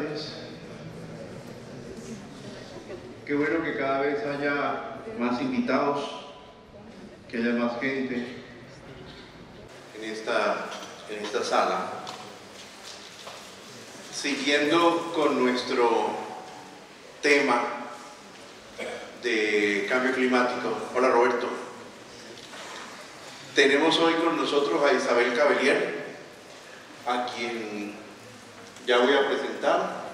tardes. Qué bueno que cada vez haya más invitados, que haya más gente en esta sala. Siguiendo con nuestro tema de cambio climático. Hola Roberto. Tenemos hoy con nosotros a Isabel Cavelier, a quien ya voy a presentar.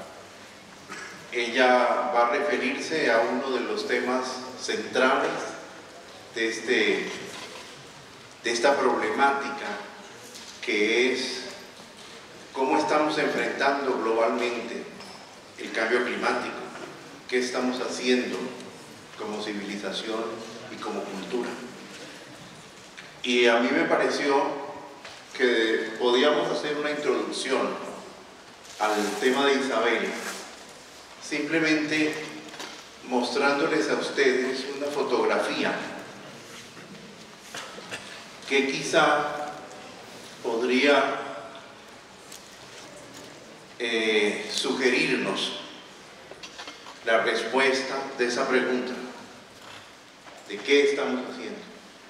Ella va a referirse a uno de los temas centrales de esta problemática, que es cómo estamos enfrentando globalmente el cambio climático, qué estamos haciendo como civilización y como cultura. Y a mí me pareció que podíamos hacer una introducción al tema de Isabel, simplemente mostrándoles a ustedes una fotografía que quizá podría sugerirnos la respuesta de esa pregunta, de qué estamos haciendo.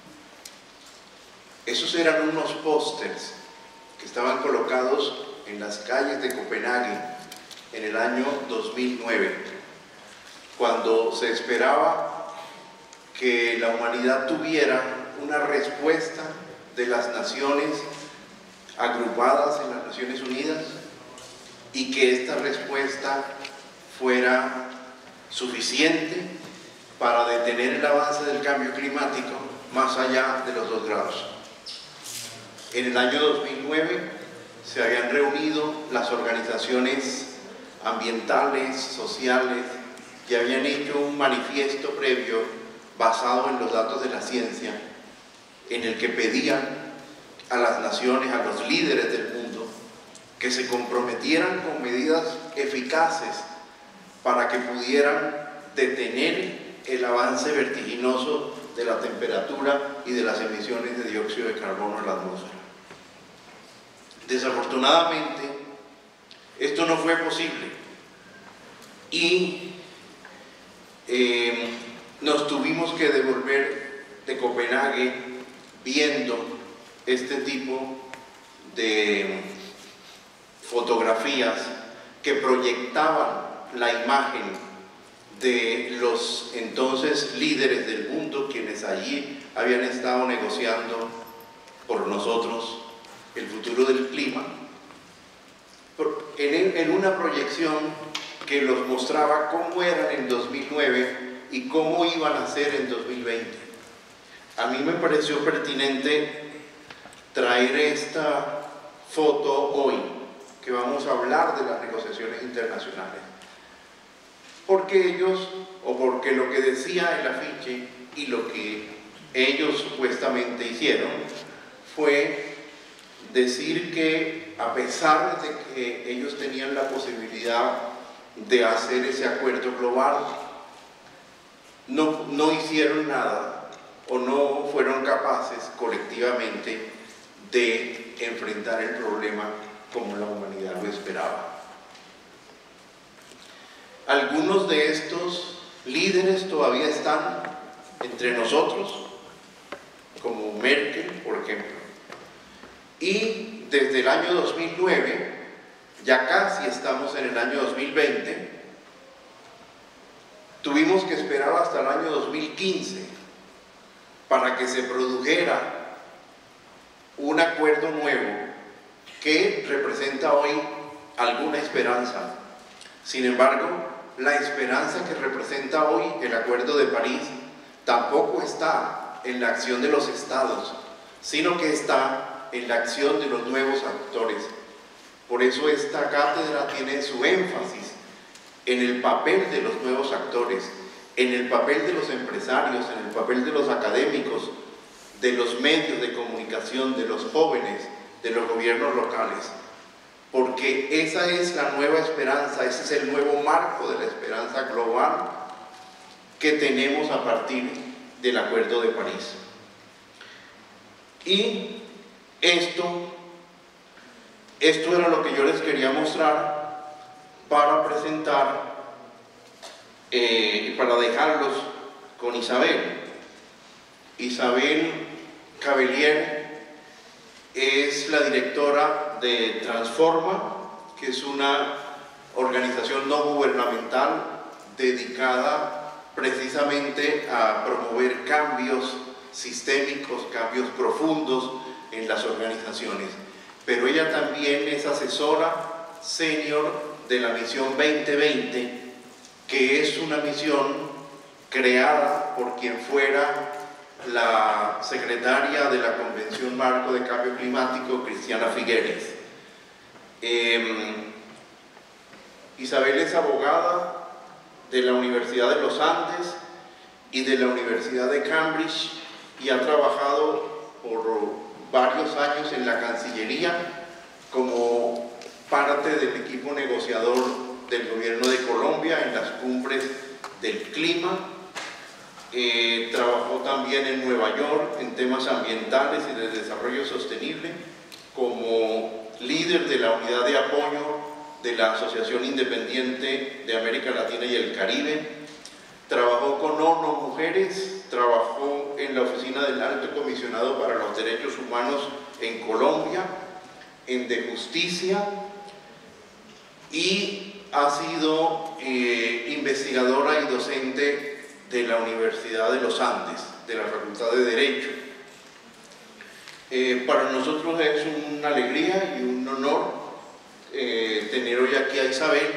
Esos eran unos pósters que estaban colocados en las calles de Copenhague en el año 2009, cuando se esperaba que la humanidad tuviera una respuesta de las naciones agrupadas en las Naciones Unidas y que esta respuesta fuera suficiente para detener el avance del cambio climático más allá de los 2 grados. En el año 2009 se habían reunido las organizaciones ambientales, sociales, y habían hecho un manifiesto previo basado en los datos de la ciencia, en el que pedían a las naciones, a los líderes del mundo, que se comprometieran con medidas eficaces para que pudieran detener el avance vertiginoso de la temperatura y de las emisiones de dióxido de carbono en la atmósfera. Desafortunadamente, esto no fue posible y nos tuvimos que devolver de Copenhague viendo este tipo de fotografías que proyectaban la imagen de los entonces líderes del mundo, quienes allí habían estado negociando por nosotros el futuro del clima, en una proyección que los mostraba cómo eran en 2009 y cómo iban a ser en 2020. A mí me pareció pertinente traer esta foto hoy, que vamos a hablar de las negociaciones internacionales, porque ellos, o porque lo que decía el afiche y lo que ellos supuestamente hicieron fue decir que, a pesar de que ellos tenían la posibilidad de hacer ese acuerdo global, no hicieron nada o no fueron capaces colectivamente de enfrentar el problema como la humanidad lo esperaba. Algunos de estos líderes todavía están entre nosotros, como Merkel, por ejemplo. Y desde el año 2009, ya casi estamos en el año 2020, tuvimos que esperar hasta el año 2015 para que se produjera un acuerdo nuevo que representa hoy alguna esperanza. Sin embargo, la esperanza que representa hoy el Acuerdo de París tampoco está en la acción de los estados, sino que está en la acción de los nuevos actores. Por eso esta cátedra tiene su énfasis en el papel de los nuevos actores, en el papel de los empresarios, en el papel de los académicos, de los medios de comunicación, de los jóvenes, de los gobiernos locales. Porque esa es la nueva esperanza, ese es el nuevo marco de la esperanza global que tenemos a partir del Acuerdo de París. Y esto era lo que yo les quería mostrar para presentar y para dejarlos con Isabel. Isabel Cavelier es la directora de Transforma, que es una organización no gubernamental dedicada precisamente a promover cambios sistémicos, cambios profundos en las organizaciones. Pero ella también es asesora senior de la Misión 2020, que es una misión creada por quien fuera la secretaria de la Convención Marco de Cambio Climático, Cristiana Figueres. Isabel es abogada de la Universidad de los Andes y de la Universidad de Cambridge y ha trabajado por varios años en la Cancillería como parte del equipo negociador del gobierno de Colombia en las cumbres del clima. Trabajó también en Nueva York en temas ambientales y de desarrollo sostenible como líder de la unidad de apoyo de la Asociación Independiente de América Latina y el Caribe. Trabajó con ONU Mujeres, trabajó en la Oficina del Alto Comisionado para los Derechos Humanos en Colombia, en De Justicia, y ha sido investigadora y docente de la Universidad de los Andes, de la Facultad de Derecho. Para nosotros es una alegría y un honor tener hoy aquí a Isabel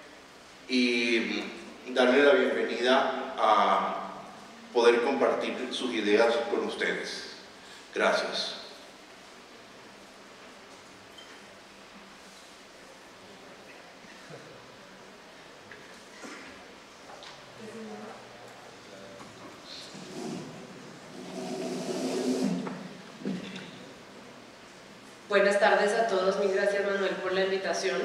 y darle la bienvenida a poder compartir sus ideas con ustedes. Gracias. Buenas tardes a todos, mil gracias Manuel por la invitación.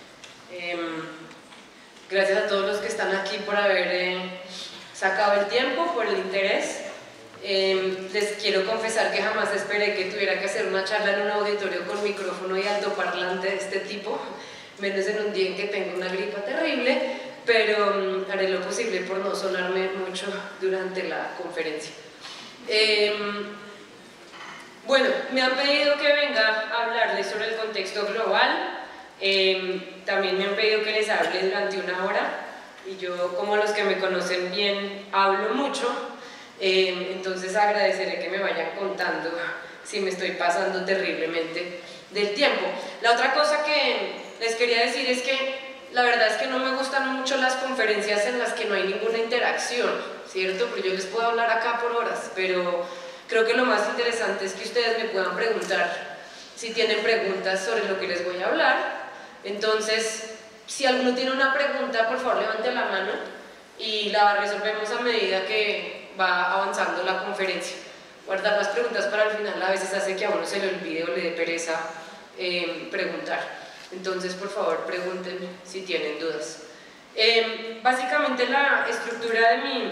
Gracias a todos los que están aquí por haber sacado el tiempo, por el interés. Les quiero confesar que jamás esperé que tuviera que hacer una charla en un auditorio con micrófono y altoparlante de este tipo, menos en un día en que tengo una gripa terrible, pero haré lo posible por no sonarme mucho durante la conferencia. Bueno, me han pedido que venga a hablarles sobre el contexto global, también me han pedido que les hable durante una hora, y yo, como los que me conocen bien, hablo mucho, entonces agradeceré que me vayan contando si me estoy pasando terriblemente del tiempo. La otra cosa que les quería decir es que la verdad es que no me gustan mucho las conferencias en las que no hay ninguna interacción, ¿cierto? Porque yo les puedo hablar acá por horas, pero creo que lo más interesante es que ustedes me puedan preguntar si tienen preguntas sobre lo que les voy a hablar. Entonces, si alguno tiene una pregunta, por favor levante la mano y la resolvemos a medida que va avanzando la conferencia. Guardar las preguntas para el final a veces hace que a uno se le olvide o le dé pereza preguntar. Entonces, por favor, pregunten si tienen dudas. Básicamente la estructura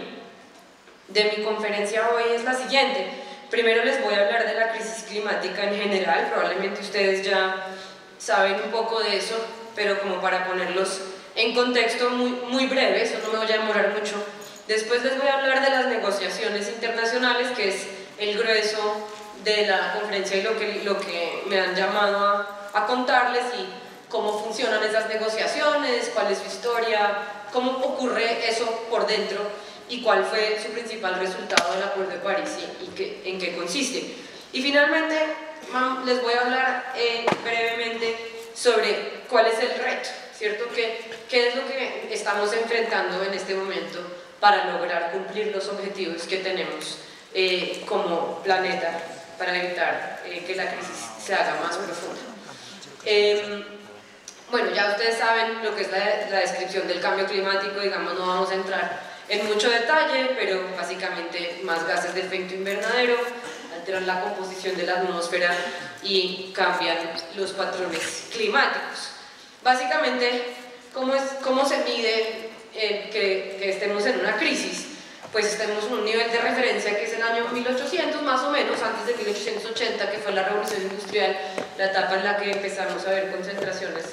de mi conferencia hoy es la siguiente. Primero les voy a hablar de la crisis climática en general, probablemente ustedes ya saben un poco de eso, pero como para ponerlos en contexto muy breve, eso no me voy a demorar mucho. Después les voy a hablar de las negociaciones internacionales, que es el grueso de la conferencia y lo que me han llamado a contarles, y cómo funcionan esas negociaciones, cuál es su historia, cómo ocurre eso por dentro y cuál fue su principal resultado del Acuerdo de París y en qué consiste. Y finalmente les voy a hablar brevemente sobre cuál es el reto, ¿cierto? ¿Qué es lo que estamos enfrentando en este momento para lograr cumplir los objetivos que tenemos como planeta para evitar que la crisis se haga más profunda? Bueno, ya ustedes saben lo que es la descripción del cambio climático, digamos, no vamos a entrar en mucho detalle, pero básicamente más gases de efecto invernadero, alteran la composición de la atmósfera y cambian los patrones climáticos. Básicamente, ¿cómo se mide que estemos en una crisis? Pues estemos en un nivel de referencia que es el año 1800 más o menos, antes de 1880, que fue la revolución industrial, la etapa en la que empezamos a ver concentraciones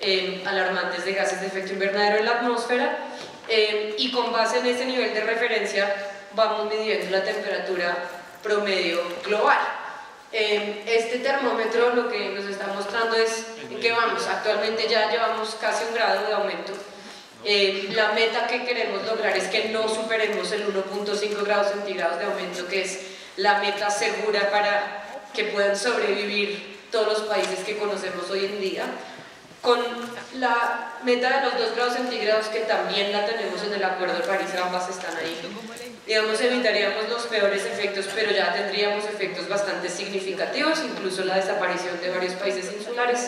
alarmantes de gases de efecto invernadero en la atmósfera, y con base en ese nivel de referencia vamos midiendo la temperatura promedio global. Este termómetro lo que nos está mostrando es en qué vamos. Actualmente ya llevamos casi 1 grado de aumento. La meta que queremos lograr es que no superemos el 1.5 grados centígrados de aumento, que es la meta segura para que puedan sobrevivir todos los países que conocemos hoy en día, con la meta de los 2 grados centígrados, que también la tenemos en el Acuerdo de París, ambas están ahí. Digamos, evitaríamos los peores efectos, pero ya tendríamos efectos bastante significativos, incluso la desaparición de varios países insulares.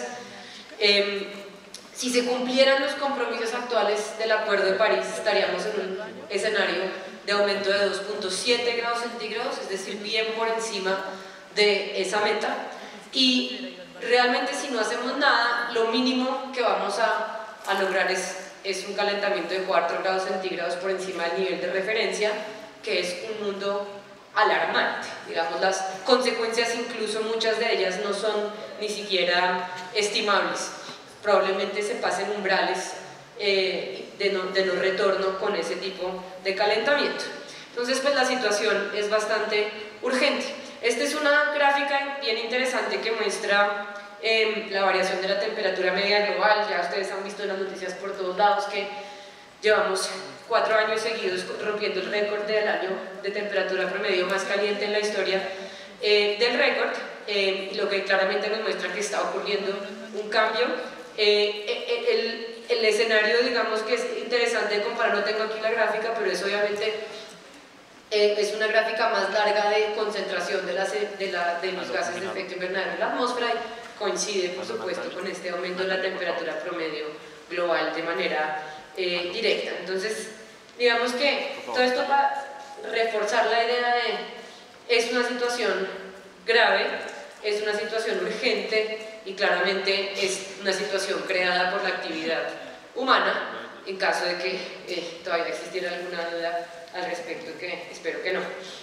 Si se cumplieran los compromisos actuales del Acuerdo de París, estaríamos en un escenario de aumento de 2.7 grados centígrados, es decir, bien por encima de esa meta. Y realmente, si no hacemos nada, lo mínimo que vamos a lograr es un calentamiento de 4 grados centígrados por encima del nivel de referencia, que es un mundo alarmante. Digamos, las consecuencias, incluso muchas de ellas, no son ni siquiera estimables. Probablemente se pasen umbrales de no retorno con ese tipo de calentamiento. Entonces, pues la situación es bastante urgente. Esta es una gráfica bien interesante que muestra la variación de la temperatura media global. Ya ustedes han visto en las noticias por todos lados que llevamos 4 años seguidos rompiendo el récord del año de temperatura promedio más caliente en la historia del récord, lo que claramente nos muestra que está ocurriendo un cambio. El escenario, digamos, que es interesante de comparar, no tengo aquí la gráfica, pero es obviamente es una gráfica más larga de concentración de los gases de efecto invernadero en la atmósfera, y coincide, por supuesto, con este aumento de la temperatura promedio global de manera directa. Entonces, digamos que todo esto para reforzar la idea de es una situación grave, es una situación urgente, y claramente es una situación creada por la actividad humana, en caso de que todavía existiera alguna duda al respecto, que espero que no.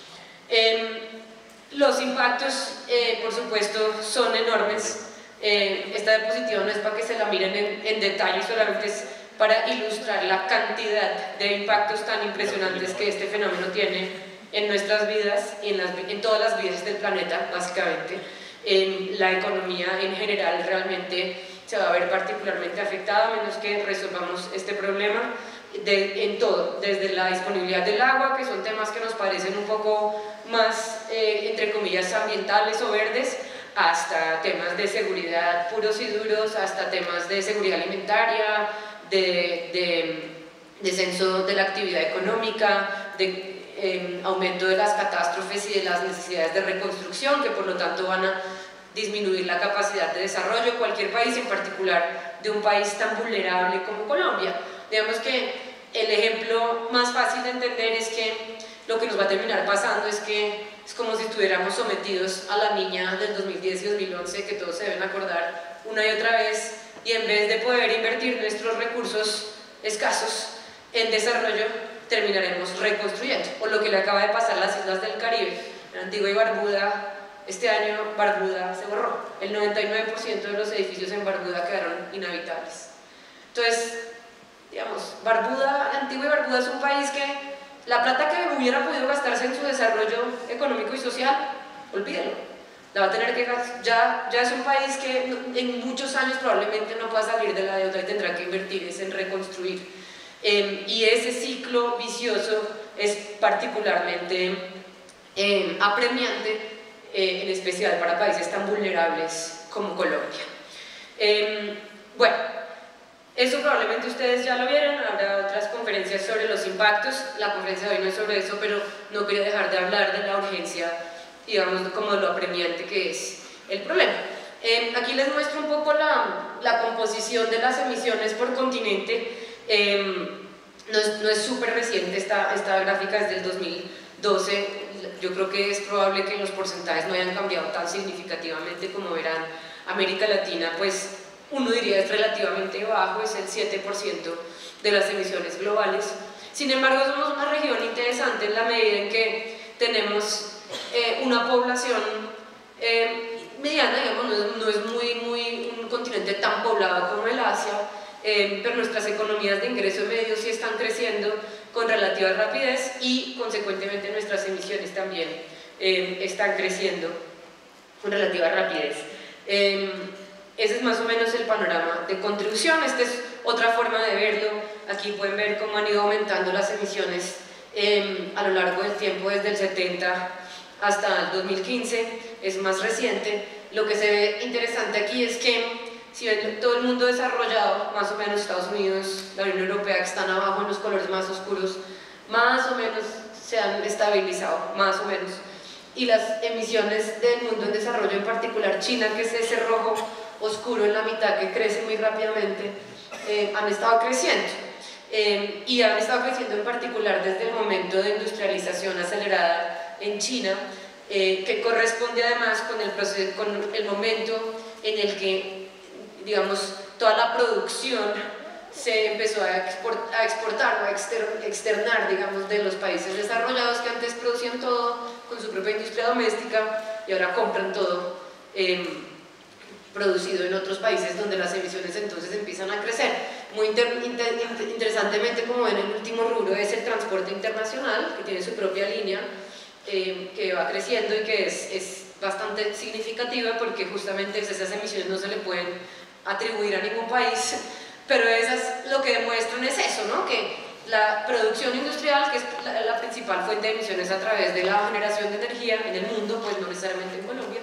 Los impactos, por supuesto, son enormes. Esta diapositiva no es para que se la miren en detalle, solamente es para ilustrar la cantidad de impactos tan impresionantes que este fenómeno tiene en nuestras vidas y en todas las vidas del planeta, básicamente. La economía en general realmente se va a ver particularmente afectada, a menos que resolvamos este problema en todo, desde la disponibilidad del agua, que son temas que nos parecen un poco más, entre comillas, ambientales o verdes, hasta temas de seguridad puros y duros, hasta temas de seguridad alimentaria, de descenso de la actividad económica, de aumento de las catástrofes y de las necesidades de reconstrucción, que por lo tanto van a disminuir la capacidad de desarrollo, cualquier país, en particular de un país tan vulnerable como Colombia. Digamos que el ejemplo más fácil de entender es que lo que nos va a terminar pasando es que es como si estuviéramos sometidos a la niña del 2010 y 2011, que todos se deben acordar una y otra vez, y en vez de poder invertir nuestros recursos escasos en desarrollo, terminaremos reconstruyendo, o lo que le acaba de pasar a las islas del Caribe, Antigua y Barbuda. Este año Barbuda se borró, el 99% de los edificios en Barbuda quedaron inhabitables. Entonces, digamos, Antigua y Barbuda es un país que la plata que hubiera podido gastarse en su desarrollo económico y social, olvídalo, la va a tener que gastar. Ya es un país que en muchos años probablemente no pueda salir de la deuda y tendrá que invertir en reconstruir. Y ese ciclo vicioso es particularmente apremiante, en especial para países tan vulnerables como Colombia. Bueno, eso probablemente ustedes ya lo vieron, habrá otras conferencias sobre los impactos. La conferencia de hoy no es sobre eso, pero no quería dejar de hablar de la urgencia, digamos, como lo apremiante que es el problema. Aquí les muestro un poco la composición de las emisiones por continente. No es súper reciente, esta gráfica es del 2012. Yo creo que es probable que los porcentajes no hayan cambiado tan significativamente. Como verán, América Latina, pues uno diría es relativamente bajo, es el 7% de las emisiones globales. Sin embargo, somos una región interesante en la medida en que tenemos una población mediana, digamos, no es un continente tan pobre poblado como el Asia, pero nuestras economías de ingreso medio sí están creciendo con relativa rapidez y consecuentemente nuestras emisiones también están creciendo con relativa rapidez. Ese es más o menos el panorama de contribución. Esta es otra forma de verlo. Aquí pueden ver cómo han ido aumentando las emisiones a lo largo del tiempo, desde el 70 hasta el 2015, es más reciente. Lo que se ve interesante aquí es que si ven todo el mundo desarrollado, más o menos Estados Unidos, la Unión Europea, que están abajo en los colores más oscuros, más o menos se han estabilizado, más o menos. Y las emisiones del mundo en desarrollo, en particular China, que es ese rojo oscuro en la mitad que crece muy rápidamente, han estado creciendo. Y han estado creciendo en particular desde el momento de industrialización acelerada en China, que corresponde además con el momento en el que, digamos, toda la producción se empezó a exportar o a externar, digamos, de los países desarrollados, que antes producían todo con su propia industria doméstica y ahora compran todo producido en otros países, donde las emisiones entonces empiezan a crecer. Muy interesantemente, como ven, el último rubro es el transporte internacional, que tiene su propia línea, que va creciendo y que es bastante significativa, porque justamente esas emisiones no se le pueden atribuir a ningún país, pero esas lo que demuestran es eso, ¿no? Que la producción industrial, que es la principal fuente de emisiones a través de la generación de energía en el mundo, pues no necesariamente en Colombia,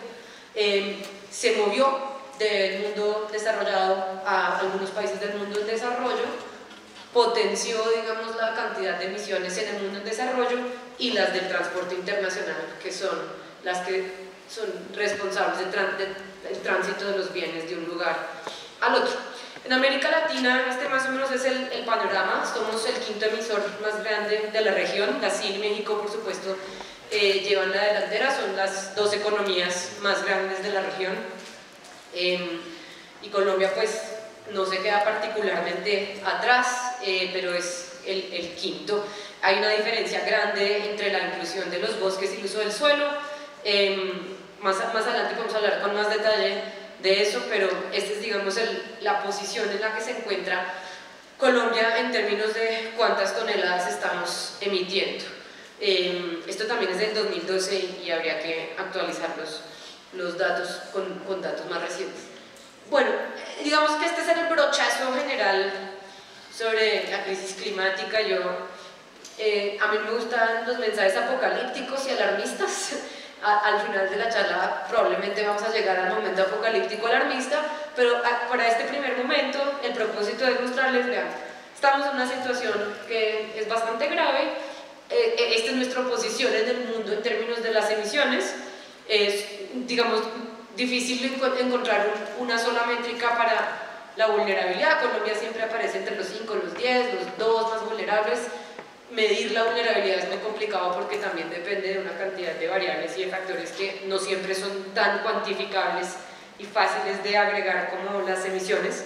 se movió del mundo desarrollado a algunos países del mundo en desarrollo, potenció, digamos, la cantidad de emisiones en el mundo en desarrollo, y las del transporte internacional, que son las que son responsables del tránsito de los bienes de un lugar al otro. En América Latina, este más o menos es el panorama. Somos el quinto emisor más grande de la región. Brasil y México, por supuesto, llevan la delantera, son las dos economías más grandes de la región. Y Colombia, pues, no se queda particularmente atrás, pero es el quinto. Hay una diferencia grande entre la inclusión de los bosques y el uso del suelo. Más adelante podemos hablar con más detalle de eso, pero esta es, digamos, la posición en la que se encuentra Colombia en términos de cuántas toneladas estamos emitiendo. Esto también es del 2012 y habría que actualizar los datos con datos más recientes. Bueno, digamos que este es el brochazo general sobre la crisis climática. A mí me gustan los mensajes apocalípticos y alarmistas. Al final de la charla probablemente vamos a llegar al momento apocalíptico alarmista, pero para este primer momento el propósito es mostrarles, vean, estamos en una situación que es bastante grave. Esta es nuestra posición en el mundo en términos de las emisiones. Es, digamos, difícil encontrar una sola métrica para la vulnerabilidad. Colombia siempre aparece entre los 5, los 10, los 2 más vulnerables. Medir la vulnerabilidad es muy complicado porque también depende de una cantidad de variables y de factores que no siempre son tan cuantificables y fáciles de agregar como las emisiones,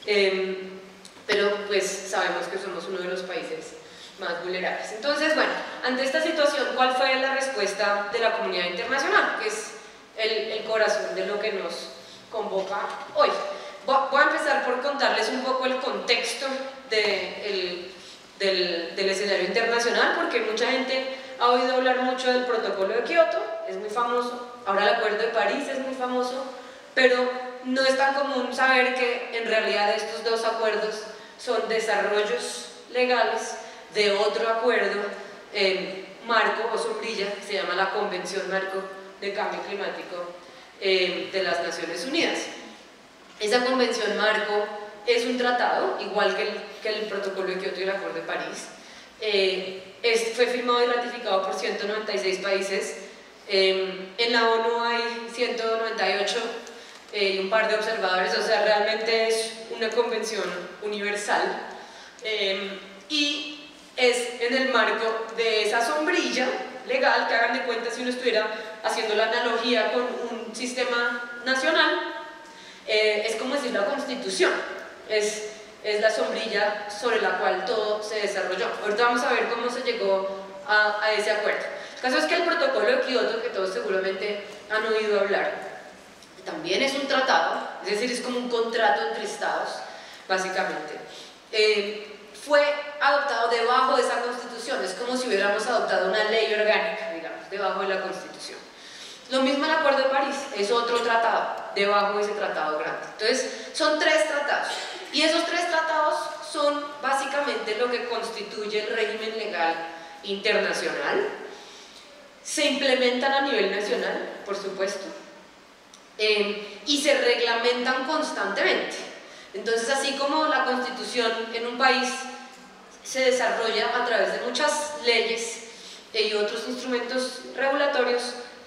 pero pues sabemos que somos uno de los países más vulnerables. Entonces, bueno, ante esta situación, ¿cuál fue la respuesta de la comunidad internacional? Que es el corazón de lo que nos convoca hoy. Voy a empezar por contarles un poco el contexto del escenario internacional, porque mucha gente ha oído hablar mucho del protocolo de Kioto, es muy famoso, ahora el acuerdo de París es muy famoso, pero no es tan común saber que en realidad estos dos acuerdos son desarrollos legales de otro acuerdo marco o sombrilla, que se llama la Convención Marco de Cambio Climático de las Naciones Unidas. Esa Convención Marco es un tratado, igual que el protocolo de Kioto y el acuerdo de París. Fue firmado y ratificado por 196 países. En la ONU hay 198 y un par de observadores, o sea, realmente es una convención universal. Y es en el marco de esa sombrilla legal, que hagan de cuenta si uno estuviera haciendo la analogía con un sistema nacional, es como decir la Constitución. Es la sombrilla sobre la cual todo se desarrolló. Ahorita vamos a ver cómo se llegó a ese acuerdo. El caso es que el protocolo de Kioto, que todos seguramente han oído hablar, también es un tratado, es decir, es como un contrato entre estados, básicamente, fue adoptado debajo de esa Constitución. Es como si hubiéramos adoptado una ley orgánica, digamos, debajo de la Constitución. Lo mismo el Acuerdo de París, es otro tratado, debajo de ese tratado grande. Entonces, son 3 tratados, y esos 3 tratados son básicamente lo que constituye el régimen legal internacional. Se implementan a nivel nacional, por supuesto, y se reglamentan constantemente. Entonces, así como la Constitución en un país se desarrolla a través de muchas leyes y otros instrumentos regulatorios,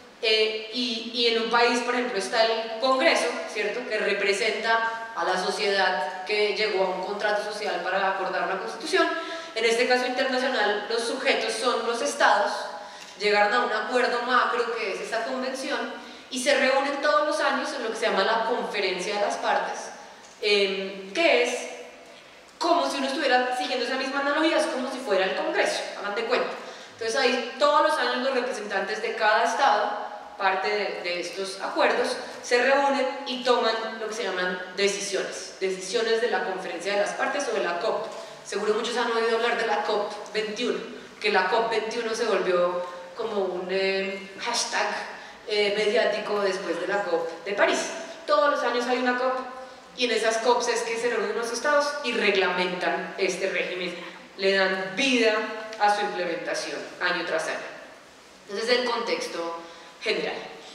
y en un país, por ejemplo, está el Congreso, ¿cierto?, que representa a la sociedad que llegó a un contrato social para acordar una Constitución. En este caso internacional, los sujetos son los estados, llegaron a un acuerdo macro que es esa convención, y se reúnen todos los años en lo que se llama la Conferencia de las Partes, que es como si uno estuviera siguiendo esa misma analogía, es como si fuera el Congreso, hagan de cuenta. Entonces ahí todos los años los representantes de cada estado, parte de estos acuerdos, se reúnen y toman lo que se llaman decisiones de la Conferencia de las Partes o de la COP. Seguro muchos han oído hablar de la COP21, que la COP21 se volvió como un hashtag mediático después de la COP de París. Todos los años hay una COP, y en esas COPs es que se reúnen los estados y reglamentan este régimen, le dan vida a su implementación año tras año. Entonces, el contexto general.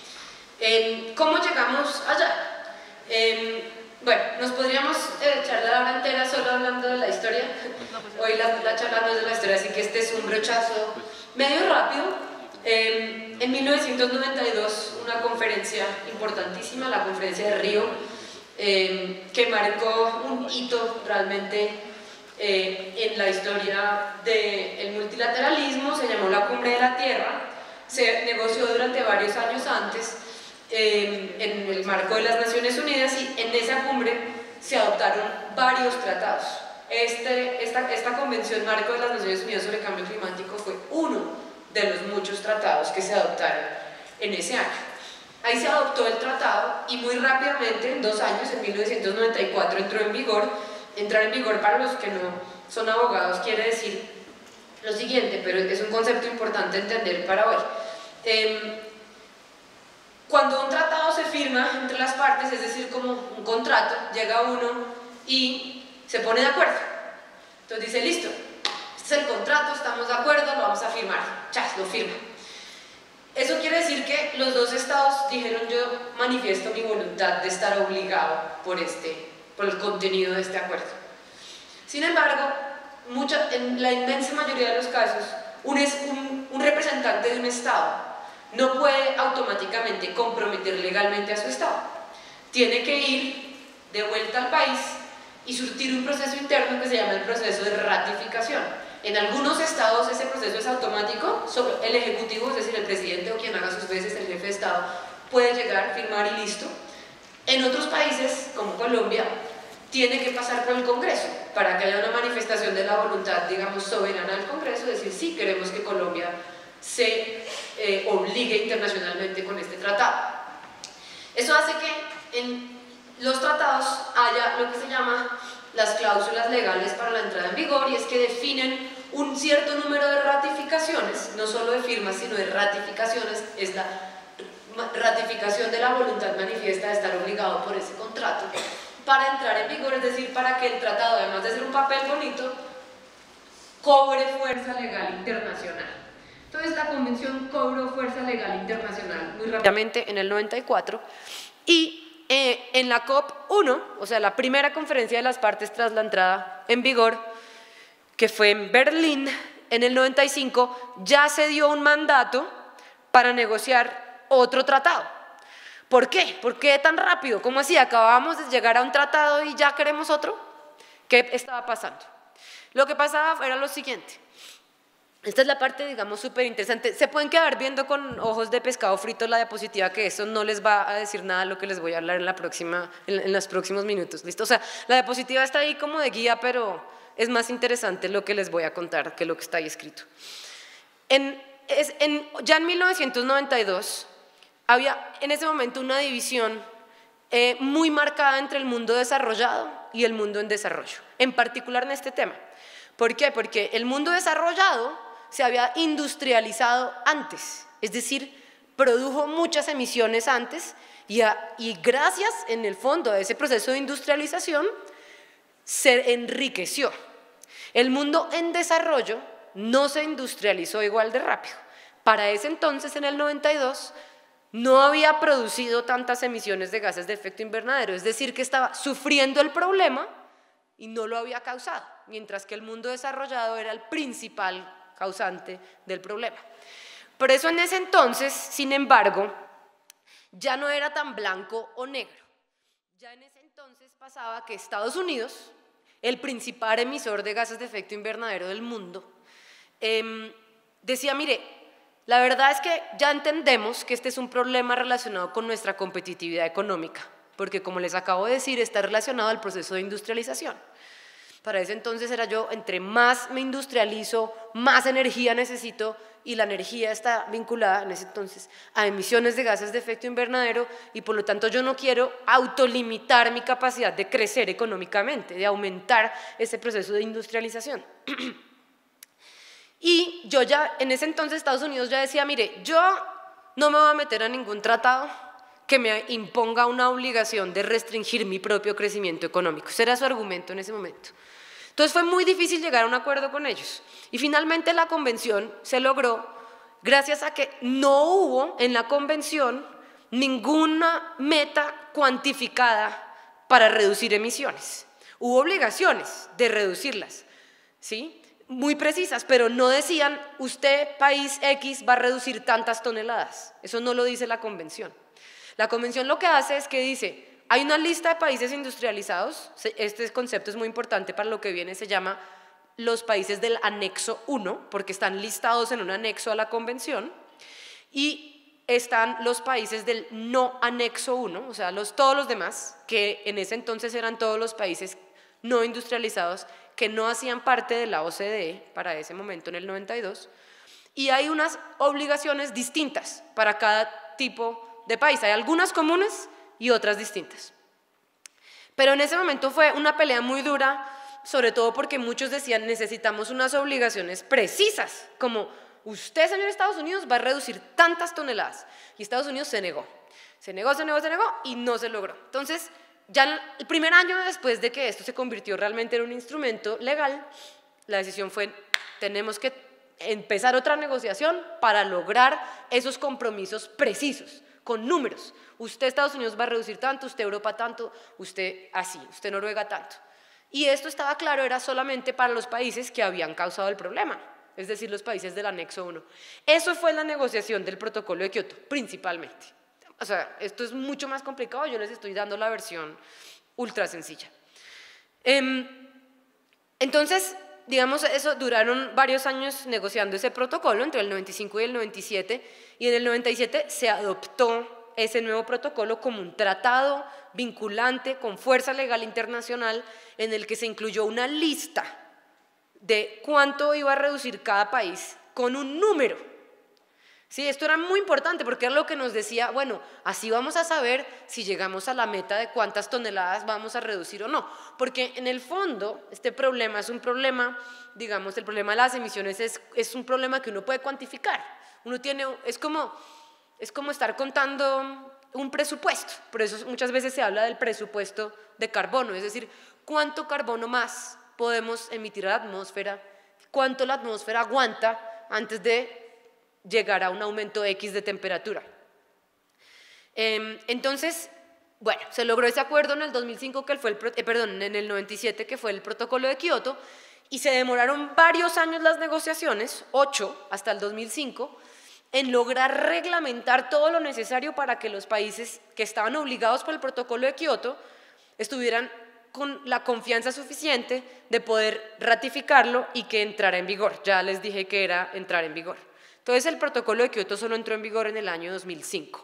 ¿Cómo llegamos allá? Bueno, nos podríamos echar la hora entera solo hablando de la historia. Hoy la charla no es de la historia, así que este es un brochazo medio rápido. En 1992, una conferencia importantísima, la Conferencia de Río, que marcó un hito realmente en la historia del multilateralismo, se llamó la Cumbre de la Tierra, se negoció durante varios años antes en el marco de las Naciones Unidas, y en esa cumbre se adoptaron varios tratados. Esta convención marco de las Naciones Unidas sobre Cambio Climático fue uno de los muchos tratados que se adoptaron en ese año. Ahí se adoptó el tratado y muy rápidamente, en 2 años, en 1994, entró en vigor. Entrar en vigor, para los que no son abogados, quiere decir lo siguiente, pero es un concepto importante entender para hoy. Cuando un tratado se firma entre las partes, es decir, como un contrato, llega uno y se pone de acuerdo. Entonces dice, listo, este es el contrato, estamos de acuerdo, lo vamos a firmar. Chas, lo firma. Eso quiere decir que los 2 estados dijeron, yo manifiesto mi voluntad de estar obligado por el contenido de este acuerdo. Sin embargo, en la inmensa mayoría de los casos, un representante de un estado no puede automáticamente comprometer legalmente a su estado. Tiene que ir de vuelta al país y surtir un proceso interno que se llama el proceso de ratificación. En algunos estados ese proceso es automático, solo el ejecutivo, es decir, el presidente o quien haga sus veces, el jefe de estado, puede llegar, firmar y listo. En otros países, como Colombia, tiene que pasar por el Congreso para que haya una manifestación de la voluntad, digamos, soberana del Congreso, decir, sí, queremos que Colombia se obligue internacionalmente con este tratado. Eso hace que en los tratados haya lo que se llama las cláusulas legales para la entrada en vigor, y es que definen un cierto número de ratificaciones, no solo de firmas, sino de ratificaciones. Es la ratificación de la voluntad manifiesta de estar obligado por ese contrato para entrar en vigor, es decir, para que el tratado, además de ser un papel bonito, cobre fuerza legal internacional. Entonces la convención cobró fuerza legal internacional muy rápidamente en el 94, y en la COP1, o sea, la primera conferencia de las partes tras la entrada en vigor, que fue en Berlín en el 95, ya se dio un mandato para negociar otro tratado. ¿Por qué? ¿Por qué tan rápido? ¿Cómo así? Acabábamos de llegar a un tratado y ya queremos otro. ¿Qué estaba pasando? Lo que pasaba era lo siguiente. Esta es la parte, digamos, súper interesante. Se pueden quedar viendo con ojos de pescado frito la diapositiva, que eso no les va a decir nada de lo que les voy a hablar en los próximos minutos. ¿Listo? O sea, la diapositiva está ahí como de guía, pero es más interesante lo que les voy a contar que lo que está ahí escrito. Ya en 1992 había en ese momento una división muy marcada entre el mundo desarrollado y el mundo en desarrollo, en particular en este tema. ¿Por qué? Porque el mundo desarrollado se había industrializado antes, es decir, produjo muchas emisiones antes y gracias en el fondo a ese proceso de industrialización se enriqueció. El mundo en desarrollo no se industrializó igual de rápido. Para ese entonces, en el 92, no había producido tantas emisiones de gases de efecto invernadero, es decir, que estaba sufriendo el problema y no lo había causado, mientras que el mundo desarrollado era el principal causante del problema. Por eso en ese entonces, sin embargo, ya no era tan blanco o negro. Ya en ese entonces pasaba que Estados Unidos, el principal emisor de gases de efecto invernadero del mundo, decía, mire, la verdad es que ya entendemos que este es un problema relacionado con nuestra competitividad económica, porque como les acabo de decir, está relacionado al proceso de industrialización. Para ese entonces era yo, entre más me industrializo, más energía necesito, y la energía está vinculada en ese entonces a emisiones de gases de efecto invernadero, y por lo tanto yo no quiero autolimitar mi capacidad de crecer económicamente, de aumentar ese proceso de industrialización. Y yo ya, en ese entonces Estados Unidos ya decía, mire, yo no me voy a meter a ningún tratado que me imponga una obligación de restringir mi propio crecimiento económico. Ese era su argumento en ese momento. Entonces fue muy difícil llegar a un acuerdo con ellos. Y finalmente la convención se logró gracias a que no hubo en la convención ninguna meta cuantificada para reducir emisiones. Hubo obligaciones de reducirlas, ¿sí?, muy precisas, pero no decían, usted, país X, va a reducir tantas toneladas. Eso no lo dice la convención. La convención lo que hace es que dice, hay una lista de países industrializados, este concepto es muy importante para lo que viene, se llama los países del anexo 1, porque están listados en un anexo a la convención, y están los países del no anexo 1, o sea, todos los demás, que en ese entonces eran todos los países no industrializados, que no hacían parte de la OCDE para ese momento en el 92, y hay unas obligaciones distintas para cada tipo de país, hay algunas comunes y otras distintas. Pero en ese momento fue una pelea muy dura, sobre todo porque muchos decían necesitamos unas obligaciones precisas, como usted, señor Estados Unidos, va a reducir tantas toneladas, y Estados Unidos se negó y no se logró. Entonces, ya el primer año después de que esto se convirtió realmente en un instrumento legal, la decisión fue, tenemos que empezar otra negociación para lograr esos compromisos precisos, con números. Usted, Estados Unidos, va a reducir tanto, usted, Europa, tanto, usted así, usted, Noruega, tanto. Y esto estaba claro, era solamente para los países que habían causado el problema, es decir, los países del anexo 1. Eso fue la negociación del protocolo de Kioto, principalmente. O sea, esto es mucho más complicado, yo les estoy dando la versión ultra sencilla. Entonces, digamos, eso duraron varios años negociando ese protocolo, entre el 95 y el 97, y en el 97 se adoptó ese nuevo protocolo como un tratado vinculante con fuerza legal internacional en el que se incluyó una lista de cuánto iba a reducir cada país con un número. Sí, esto era muy importante porque era lo que nos decía, bueno, así vamos a saber si llegamos a la meta de cuántas toneladas vamos a reducir o no, porque en el fondo este problema es un problema, digamos, el problema de las emisiones es un problema que uno puede cuantificar, es como estar contando un presupuesto, por eso muchas veces se habla del presupuesto de carbono, es decir, cuánto carbono más podemos emitir a la atmósfera, cuánto la atmósfera aguanta antes de llegar a un aumento X de temperatura. Entonces, bueno, se logró ese acuerdo en el 2005, que fue en el 97, que fue el protocolo de Kioto, y se demoraron varios años las negociaciones, 8 hasta el 2005, en lograr reglamentar todo lo necesario para que los países que estaban obligados por el protocolo de Kioto estuvieran con la confianza suficiente de poder ratificarlo y que entrara en vigor. Ya les dije que era entrar en vigor. Entonces el protocolo de Kioto solo entró en vigor en el año 2005.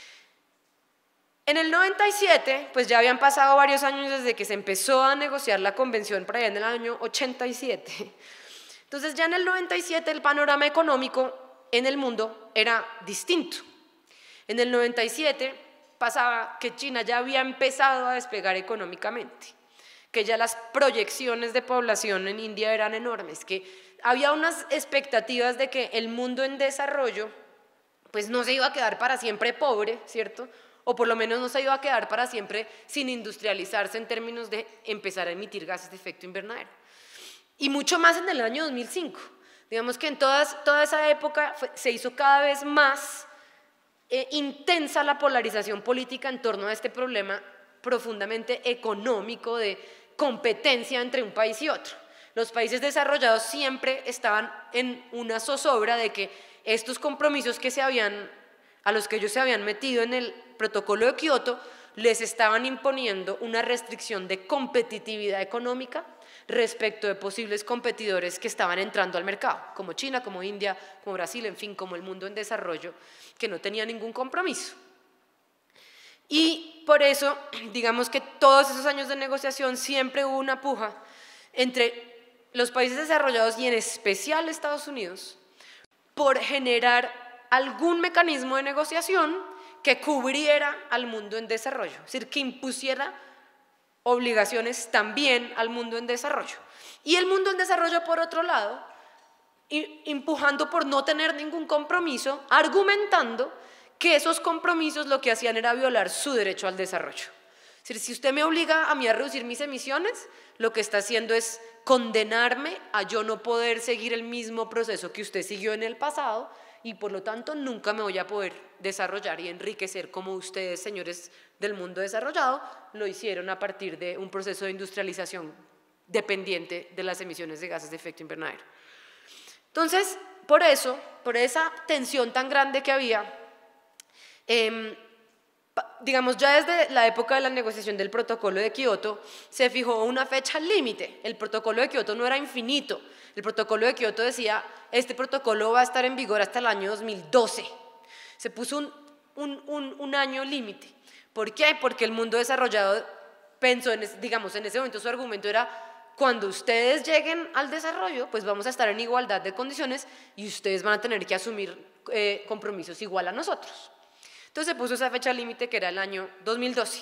En el 97, pues ya habían pasado varios años desde que se empezó a negociar la convención, por allá en el año 87. Entonces ya en el 97 el panorama económico en el mundo era distinto. En el 97 pasaba que China ya había empezado a despegar económicamente, que ya las proyecciones de población en India eran enormes, que había unas expectativas de que el mundo en desarrollo pues no se iba a quedar para siempre pobre, ¿cierto? O por lo menos no se iba a quedar para siempre sin industrializarse en términos de empezar a emitir gases de efecto invernadero. Y mucho más en el año 2005. Digamos que en toda esa época se hizo cada vez más intensa la polarización política en torno a este problema profundamente económico de competencia entre un país y otro. Los países desarrollados siempre estaban en una zozobra de que estos compromisos a los que ellos se habían metido en el protocolo de Kioto les estaban imponiendo una restricción de competitividad económica respecto de posibles competidores que estaban entrando al mercado, como China, como India, como Brasil, en fin, como el mundo en desarrollo, que no tenía ningún compromiso. Y por eso, digamos que todos esos años de negociación siempre hubo una puja entre los países desarrollados y en especial Estados Unidos por generar algún mecanismo de negociación que cubriera al mundo en desarrollo, es decir, que impusiera obligaciones también al mundo en desarrollo. Y el mundo en desarrollo, por otro lado, empujando por no tener ningún compromiso, argumentando que esos compromisos lo que hacían era violar su derecho al desarrollo. Es decir, si usted me obliga a mí a reducir mis emisiones, lo que está haciendo es condenarme a yo no poder seguir el mismo proceso que usted siguió en el pasado y por lo tanto nunca me voy a poder desarrollar y enriquecer como ustedes, señores del mundo desarrollado, lo hicieron a partir de un proceso de industrialización dependiente de las emisiones de gases de efecto invernadero. Entonces, por eso, por esa tensión tan grande que había, digamos, ya desde la época de la negociación del protocolo de Kioto se fijó una fecha límite. El protocolo de Kioto no era infinito. El protocolo de Kioto decía, este protocolo va a estar en vigor hasta el año 2012. Se puso un año límite. ¿Por qué? Porque el mundo desarrollado pensó, digamos, en ese momento su argumento era, cuando ustedes lleguen al desarrollo, pues vamos a estar en igualdad de condiciones y ustedes van a tener que asumir compromisos igual a nosotros. Entonces se puso esa fecha límite que era el año 2012.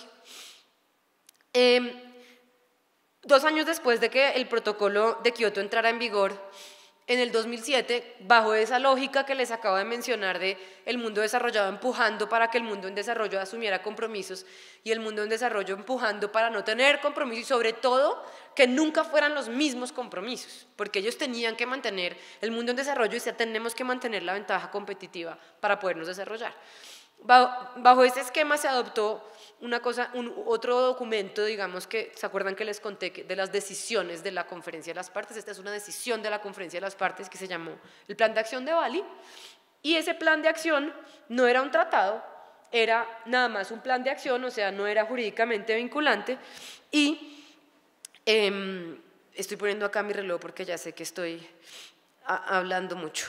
2 años después de que el protocolo de Kioto entrara en vigor, en el 2007, bajo esa lógica que les acabo de mencionar de el mundo desarrollado empujando para que el mundo en desarrollo asumiera compromisos y el mundo en desarrollo empujando para no tener compromisos y sobre todo que nunca fueran los mismos compromisos, porque ellos tenían que mantener, el mundo en desarrollo decía tenemos que mantener la ventaja competitiva para podernos desarrollar. Bajo este esquema se adoptó otro documento, digamos que, ¿se acuerdan que les conté de las decisiones de la Conferencia de las Partes? Esta es una decisión de la Conferencia de las Partes que se llamó el Plan de Acción de Bali, y ese plan de acción no era un tratado, era nada más un plan de acción, o sea, no era jurídicamente vinculante, y estoy poniendo acá mi reloj porque ya sé que estoy hablando mucho,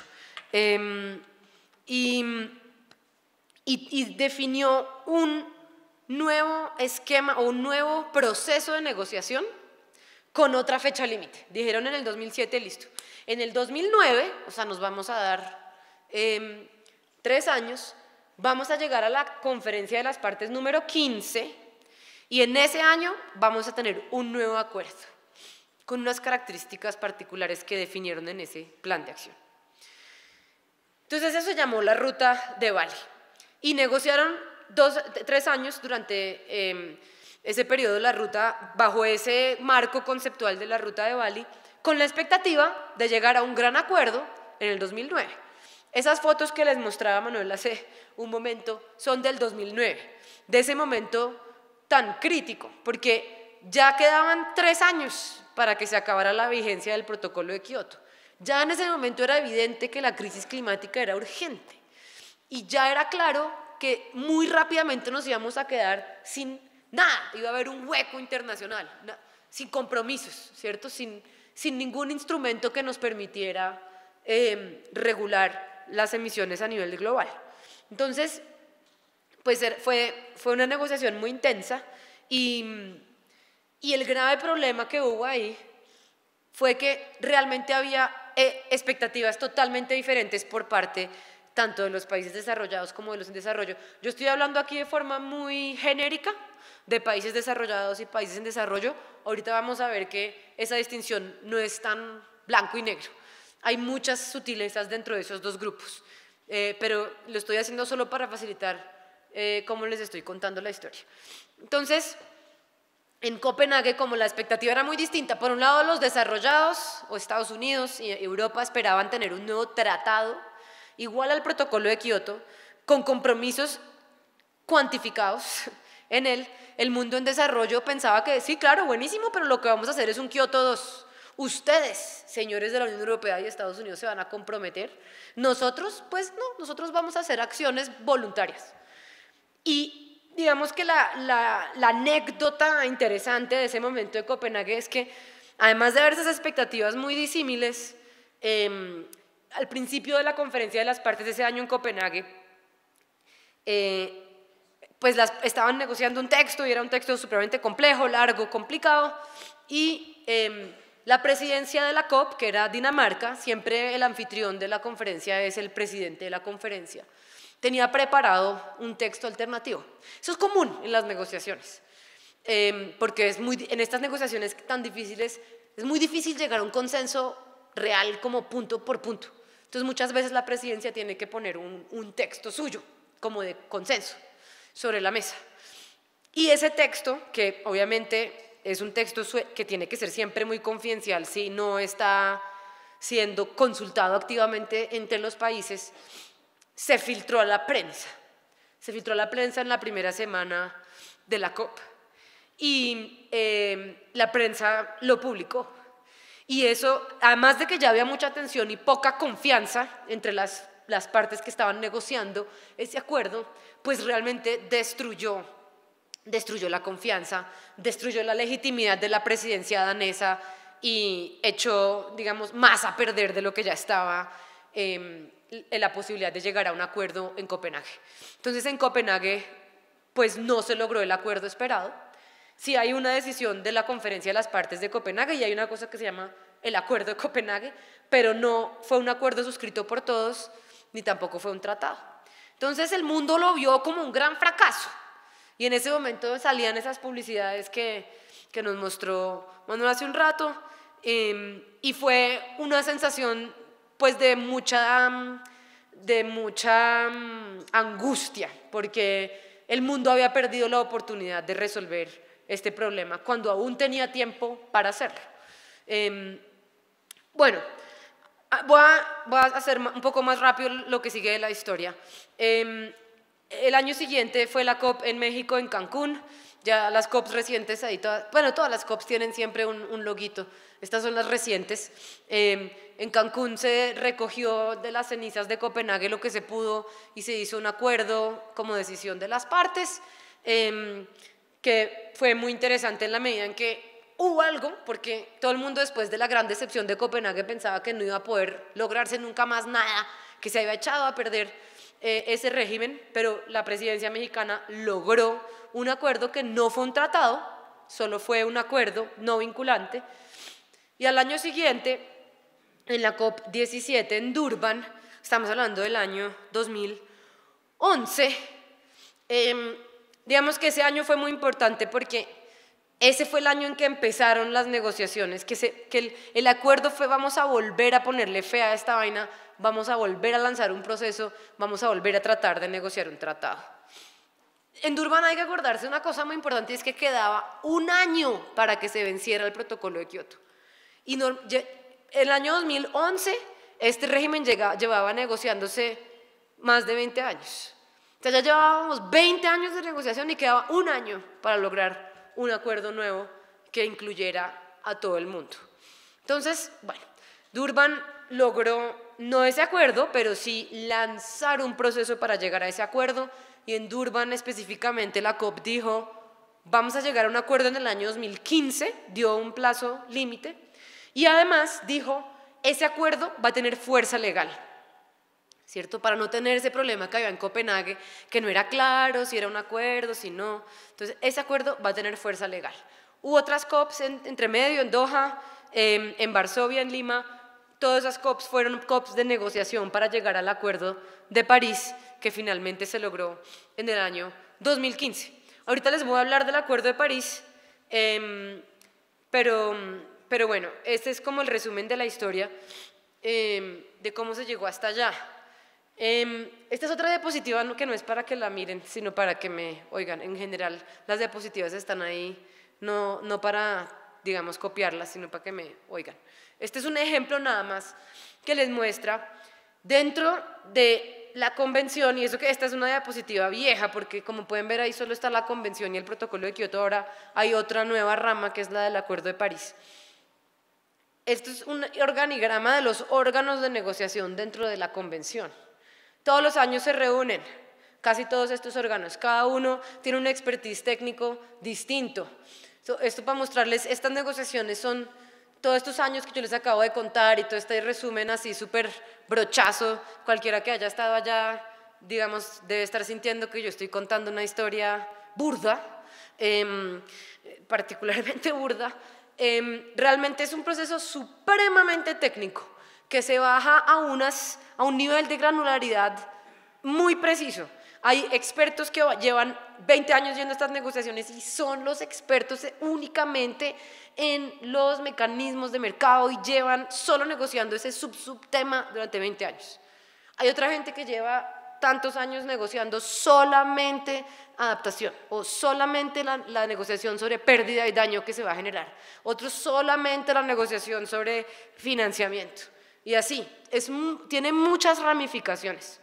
y definió un nuevo esquema o un nuevo proceso de negociación con otra fecha límite. Dijeron en el 2007, listo. En el 2009, o sea, nos vamos a dar 3 años, vamos a llegar a la Conferencia de las Partes número 15 y en ese año vamos a tener un nuevo acuerdo con unas características particulares que definieron en ese plan de acción. Entonces eso se llamó la Ruta de Bali. Y negociaron 3 años durante ese periodo la ruta, bajo ese marco conceptual de la Ruta de Bali, con la expectativa de llegar a un gran acuerdo en el 2009. Esas fotos que les mostraba Manuel hace un momento son del 2009, de ese momento tan crítico, porque ya quedaban 3 años para que se acabara la vigencia del protocolo de Kioto. Ya en ese momento era evidente que la crisis climática era urgente. Y ya era claro que muy rápidamente nos íbamos a quedar sin nada, iba a haber un hueco internacional, sin compromisos, ¿cierto? Sin ningún instrumento que nos permitiera regular las emisiones a nivel global. Entonces, pues fue una negociación muy intensa y el grave problema que hubo ahí fue que realmente había expectativas totalmente diferentes por parte tanto de los países desarrollados como de los en desarrollo. Yo estoy hablando aquí de forma muy genérica de países desarrollados y países en desarrollo. Ahorita vamos a ver que esa distinción no es tan blanco y negro. Hay muchas sutilezas dentro de esos dos grupos, pero lo estoy haciendo solo para facilitar cómo les estoy contando la historia. Entonces, en Copenhague, como la expectativa era muy distinta, por un lado los desarrollados, o Estados Unidos y Europa, esperaban tener un nuevo tratado igual al protocolo de Kioto, con compromisos cuantificados en él. El mundo en desarrollo pensaba que sí, claro, buenísimo, pero lo que vamos a hacer es un Kioto 2. Ustedes, señores de la Unión Europea y Estados Unidos, se van a comprometer. Nosotros, pues no, nosotros vamos a hacer acciones voluntarias. Y digamos que la anécdota interesante de ese momento de Copenhague es que, además de haber esas expectativas muy disímiles, al principio de la conferencia de las partes de ese año en Copenhague, pues estaban negociando un texto y era un texto supremamente complejo, largo, complicado, y la presidencia de la COP, que era Dinamarca, siempre el anfitrión de la conferencia es el presidente de la conferencia, tenía preparado un texto alternativo. Eso es común en las negociaciones, porque en estas negociaciones tan difíciles es muy difícil llegar a un consenso real como punto por punto. Entonces muchas veces la presidencia tiene que poner un texto suyo, como de consenso, sobre la mesa. Y ese texto, que obviamente es un texto que tiene que ser siempre muy confidencial si no está siendo consultado activamente entre los países, se filtró a la prensa. Se filtró a la prensa en la primera semana de la COP. Y la prensa lo publicó. Y eso, además de que ya había mucha tensión y poca confianza entre las partes que estaban negociando ese acuerdo, pues realmente destruyó la confianza, destruyó la legitimidad de la presidencia danesa y echó, digamos, más a perder de lo que ya estaba la posibilidad de llegar a un acuerdo en Copenhague. Entonces, en Copenhague, pues no se logró el acuerdo esperado. Sí hay una decisión de la conferencia de las partes de Copenhague y hay una cosa que se llama el Acuerdo de Copenhague, pero no fue un acuerdo suscrito por todos, ni tampoco fue un tratado. Entonces el mundo lo vio como un gran fracaso y en ese momento salían esas publicidades que nos mostró Manuel hace un rato y fue una sensación pues de mucha angustia, porque el mundo había perdido la oportunidad de resolver este problema cuando aún tenía tiempo para hacerlo. Bueno, voy a hacer un poco más rápido lo que sigue de la historia. El año siguiente fue la COP en México, en Cancún. Ya las COPs recientes, ahí todas las COPs tienen siempre un loguito. Estas son las recientes. En Cancún se recogió de las cenizas de Copenhague lo que se pudo y se hizo un acuerdo como decisión de las partes, que fue muy interesante en la medida en que hubo algo, porque todo el mundo después de la gran decepción de Copenhague pensaba que no iba a poder lograrse nunca más nada, que se había echado a perder ese régimen, pero la presidencia mexicana logró un acuerdo que no fue un tratado, solo fue un acuerdo no vinculante, y al año siguiente, en la COP17 en Durban, estamos hablando del año 2011, digamos que ese año fue muy importante porque ese fue el año en que empezaron las negociaciones, que el acuerdo fue vamos a volver a ponerle fe a esta vaina, vamos a volver a lanzar un proceso, vamos a volver a tratar de negociar un tratado. En Durban hay que acordarse una cosa muy importante y es que quedaba un año para que se venciera el protocolo de Kioto. Y el año 2011 este régimen llevaba negociándose más de 20 años. O sea, ya llevábamos 20 años de negociación y quedaba un año para lograr un acuerdo nuevo que incluyera a todo el mundo. Entonces, bueno, Durban logró no ese acuerdo, pero sí lanzar un proceso para llegar a ese acuerdo, y en Durban específicamente la COP dijo, vamos a llegar a un acuerdo en el año 2015, dio un plazo límite, y además dijo, ese acuerdo va a tener fuerza legal, ¿cierto? Para no tener ese problema que había en Copenhague, que no era claro si era un acuerdo, si no. Entonces, ese acuerdo va a tener fuerza legal. Hubo otras COPs entre medio, en Doha, en Varsovia, en Lima. todas esas COPs fueron COPs de negociación para llegar al Acuerdo de París, que finalmente se logró en el año 2015. Ahorita les voy a hablar del Acuerdo de París, pero bueno, este es como el resumen de la historia de cómo se llegó hasta allá. Esta es otra diapositiva que no es para que la miren, sino para que me oigan. En general, las diapositivas están ahí, no para, digamos, copiarlas, sino para que me oigan. Este es un ejemplo nada más que les muestra dentro de la convención, y eso que esta es una diapositiva vieja, porque como pueden ver ahí solo está la convención y el protocolo de Kioto. Ahora hay otra nueva rama que es la del Acuerdo de París. Esto es un organigrama de los órganos de negociación dentro de la convención. Todos los años se reúnen, casi todos estos órganos, cada uno tiene un expertise técnico distinto. Esto para mostrarles, estas negociaciones son todos estos años que yo les acabo de contar y todo este resumen así súper brochazo. Cualquiera que haya estado allá, digamos, debe estar sintiendo que yo estoy contando una historia burda, particularmente burda. Realmente es un proceso supremamente técnico que se baja a un nivel de granularidad muy preciso. Hay expertos que llevan 20 años yendo a estas negociaciones y son los expertos únicamente en los mecanismos de mercado y llevan solo negociando ese subtema durante 20 años. Hay otra gente que lleva tantos años negociando solamente adaptación o solamente la negociación sobre pérdida y daño que se va a generar. Otros solamente la negociación sobre financiamiento. Y así, tiene muchas ramificaciones.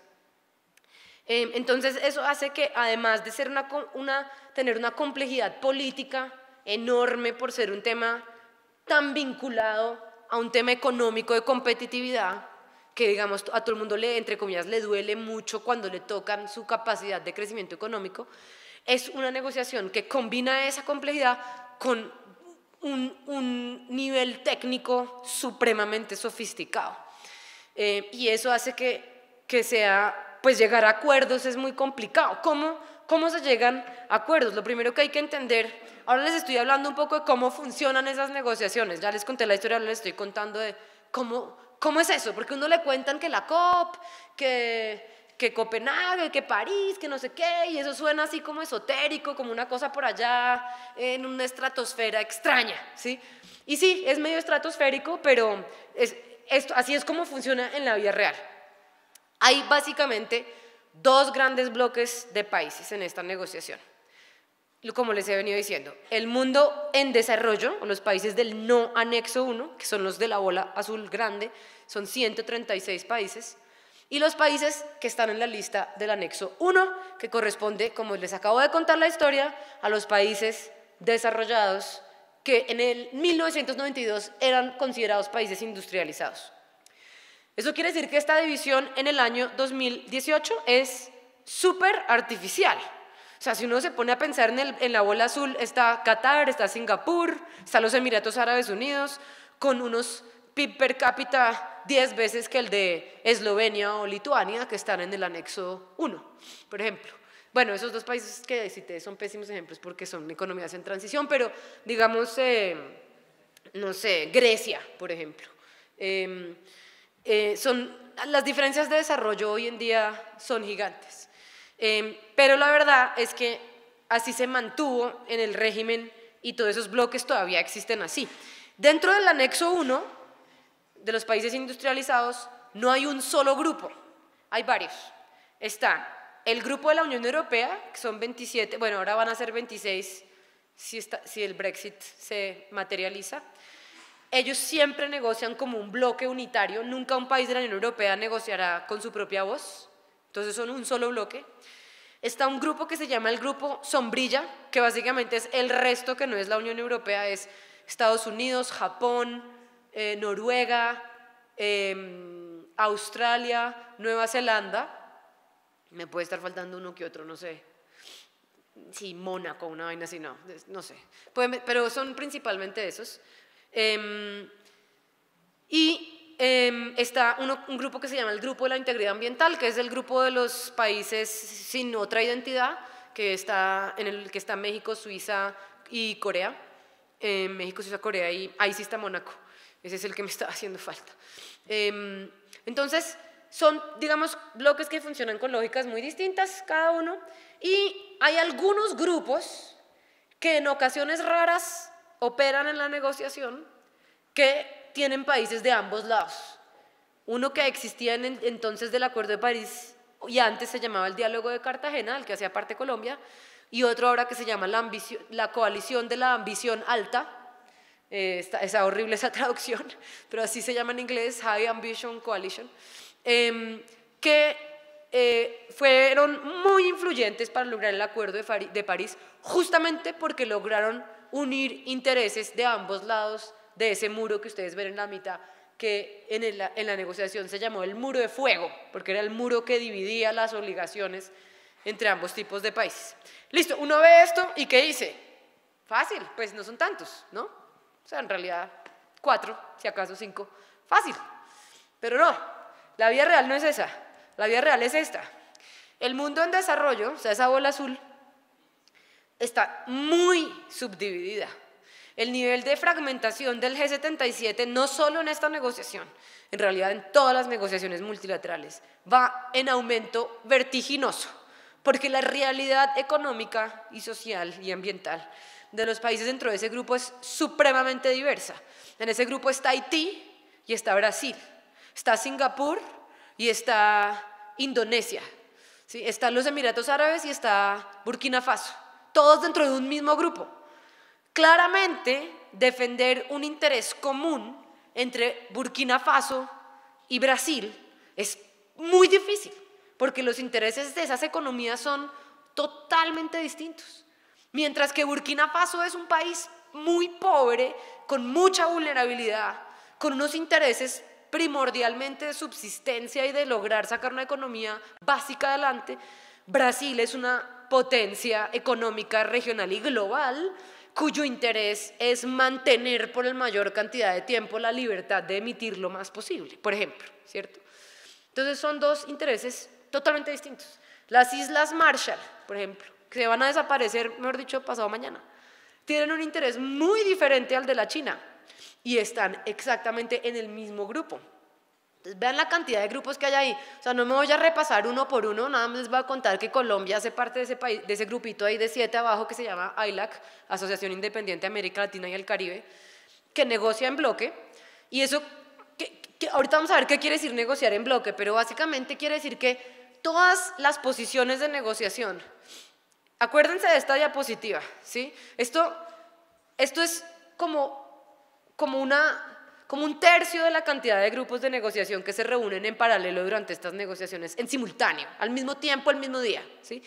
Entonces eso hace que además de ser tener una complejidad política enorme por ser un tema tan vinculado a un tema económico de competitividad, que digamos a todo el mundo entre comillas le duele mucho cuando le tocan su capacidad de crecimiento económico, es una negociación que combina esa complejidad con un nivel técnico supremamente sofisticado. Y eso hace que sea, pues llegar a acuerdos es muy complicado. ¿Cómo se llegan a acuerdos? Lo primero que hay que entender, ahora les estoy hablando un poco de cómo funcionan esas negociaciones, ya les conté la historia, ahora les estoy contando de cómo es eso, porque uno le cuentan que la COP, que Copenhague, que París, que no sé qué, y eso suena así como esotérico, como una cosa por allá en una estratosfera extraña, ¿sí? Y sí, es medio estratosférico, pero así es como funciona en la vida real. Hay básicamente dos grandes bloques de países en esta negociación. Como les he venido diciendo, el mundo en desarrollo, o los países del no anexo 1, que son los de la bola azul grande, son 136 países, y los países que están en la lista del anexo 1, que corresponde, como les acabo de contar la historia, a los países desarrollados que en el 1992 eran considerados países industrializados. Eso quiere decir que esta división en el año 2018 es súper artificial. O sea, si uno se pone a pensar en la bola azul, está Qatar, está Singapur, están los Emiratos Árabes Unidos, con unos PIB per cápita 10 veces que el de Eslovenia o Lituania, que están en el anexo 1, por ejemplo. Bueno, esos dos países que cité son pésimos ejemplos porque son economías en transición, pero digamos, no sé, Grecia, por ejemplo. Las diferencias de desarrollo hoy en día son gigantes. Pero la verdad es que así se mantuvo en el régimen y todos esos bloques todavía existen así. Dentro del anexo 1 de los países industrializados no hay un solo grupo, hay varios. Está el grupo de la Unión Europea, que son 27, bueno, ahora van a ser 26 si el Brexit se materializa. Ellos siempre negocian como un bloque unitario, nunca un país de la Unión Europea negociará con su propia voz. Entonces son un solo bloque. Está un grupo que se llama el grupo sombrilla, que básicamente es el resto que no es la Unión Europea, es Estados Unidos, Japón, Noruega, Australia, Nueva Zelanda. Me puede estar faltando uno que otro, no sé. Sí, Mónaco, una vaina así, no sé. Pero son principalmente esos. Está un grupo que se llama el Grupo de la Integridad Ambiental, que es el grupo de los países sin otra identidad, en el que está México, Suiza y Corea. México, Suiza, Corea, y ahí sí está Mónaco. Ese es el que me está haciendo falta. Entonces, son, digamos, bloques que funcionan con lógicas muy distintas cada uno, y hay algunos grupos que en ocasiones raras operan en la negociación que tienen países de ambos lados. Uno que existía entonces del Acuerdo de París y antes se llamaba el Diálogo de Cartagena, del que hacía parte Colombia, y otro ahora que se llama la Coalición de la Ambición Alta. Es horrible esa traducción, pero así se llama en inglés, High Ambition Coalition, que fueron muy influyentes para lograr el Acuerdo de París, justamente porque lograron unir intereses de ambos lados de ese muro que ustedes ven en la mitad, que en la negociación se llamó el muro de fuego, porque era el muro que dividía las obligaciones entre ambos tipos de países. Listo, uno ve esto y ¿qué dice? Fácil, pues no son tantos, ¿no? O sea, en realidad 4, si acaso 5, fácil. Pero no, la vida real no es esa, la vida real es esta. El mundo en desarrollo, o sea, esa bola azul, está muy subdividida. El nivel de fragmentación del G77, no solo en esta negociación, en realidad en todas las negociaciones multilaterales, va en aumento vertiginoso, porque la realidad económica y social y ambiental de los países dentro de ese grupo es supremamente diversa. En ese grupo está Haití y está Brasil, está Singapur y está Indonesia, ¿sí? Están los Emiratos Árabes y está Burkina Faso, todos dentro de un mismo grupo. Claramente, defender un interés común entre Burkina Faso y Brasil es muy difícil, porque los intereses de esas economías son totalmente distintos. Mientras que Burkina Faso es un país muy pobre, con mucha vulnerabilidad, con unos intereses primordialmente de subsistencia y de lograr sacar una economía básica adelante, Brasil es una potencia económica regional y global, cuyo interés es mantener por la mayor cantidad de tiempo la libertad de emitir lo más posible, por ejemplo, ¿cierto? Entonces son dos intereses totalmente distintos. Las Islas Marshall, por ejemplo, que van a desaparecer, mejor dicho, pasado mañana, tienen un interés muy diferente al de la China y están exactamente en el mismo grupo. Entonces, vean la cantidad de grupos que hay ahí. O sea, no me voy a repasar uno por uno, nada más les voy a contar que Colombia hace parte de ese país, de ese grupito ahí de 7 abajo que se llama AILAC, Asociación Independiente de América Latina y el Caribe, que negocia en bloque. Y eso, ahorita vamos a ver qué quiere decir negociar en bloque, pero básicamente quiere decir que todas las posiciones de negociación, acuérdense de esta diapositiva, ¿sí? Esto es como un tercio de la cantidad de grupos de negociación que se reúnen en paralelo durante estas negociaciones, en simultáneo, al mismo tiempo, al mismo día, ¿sí?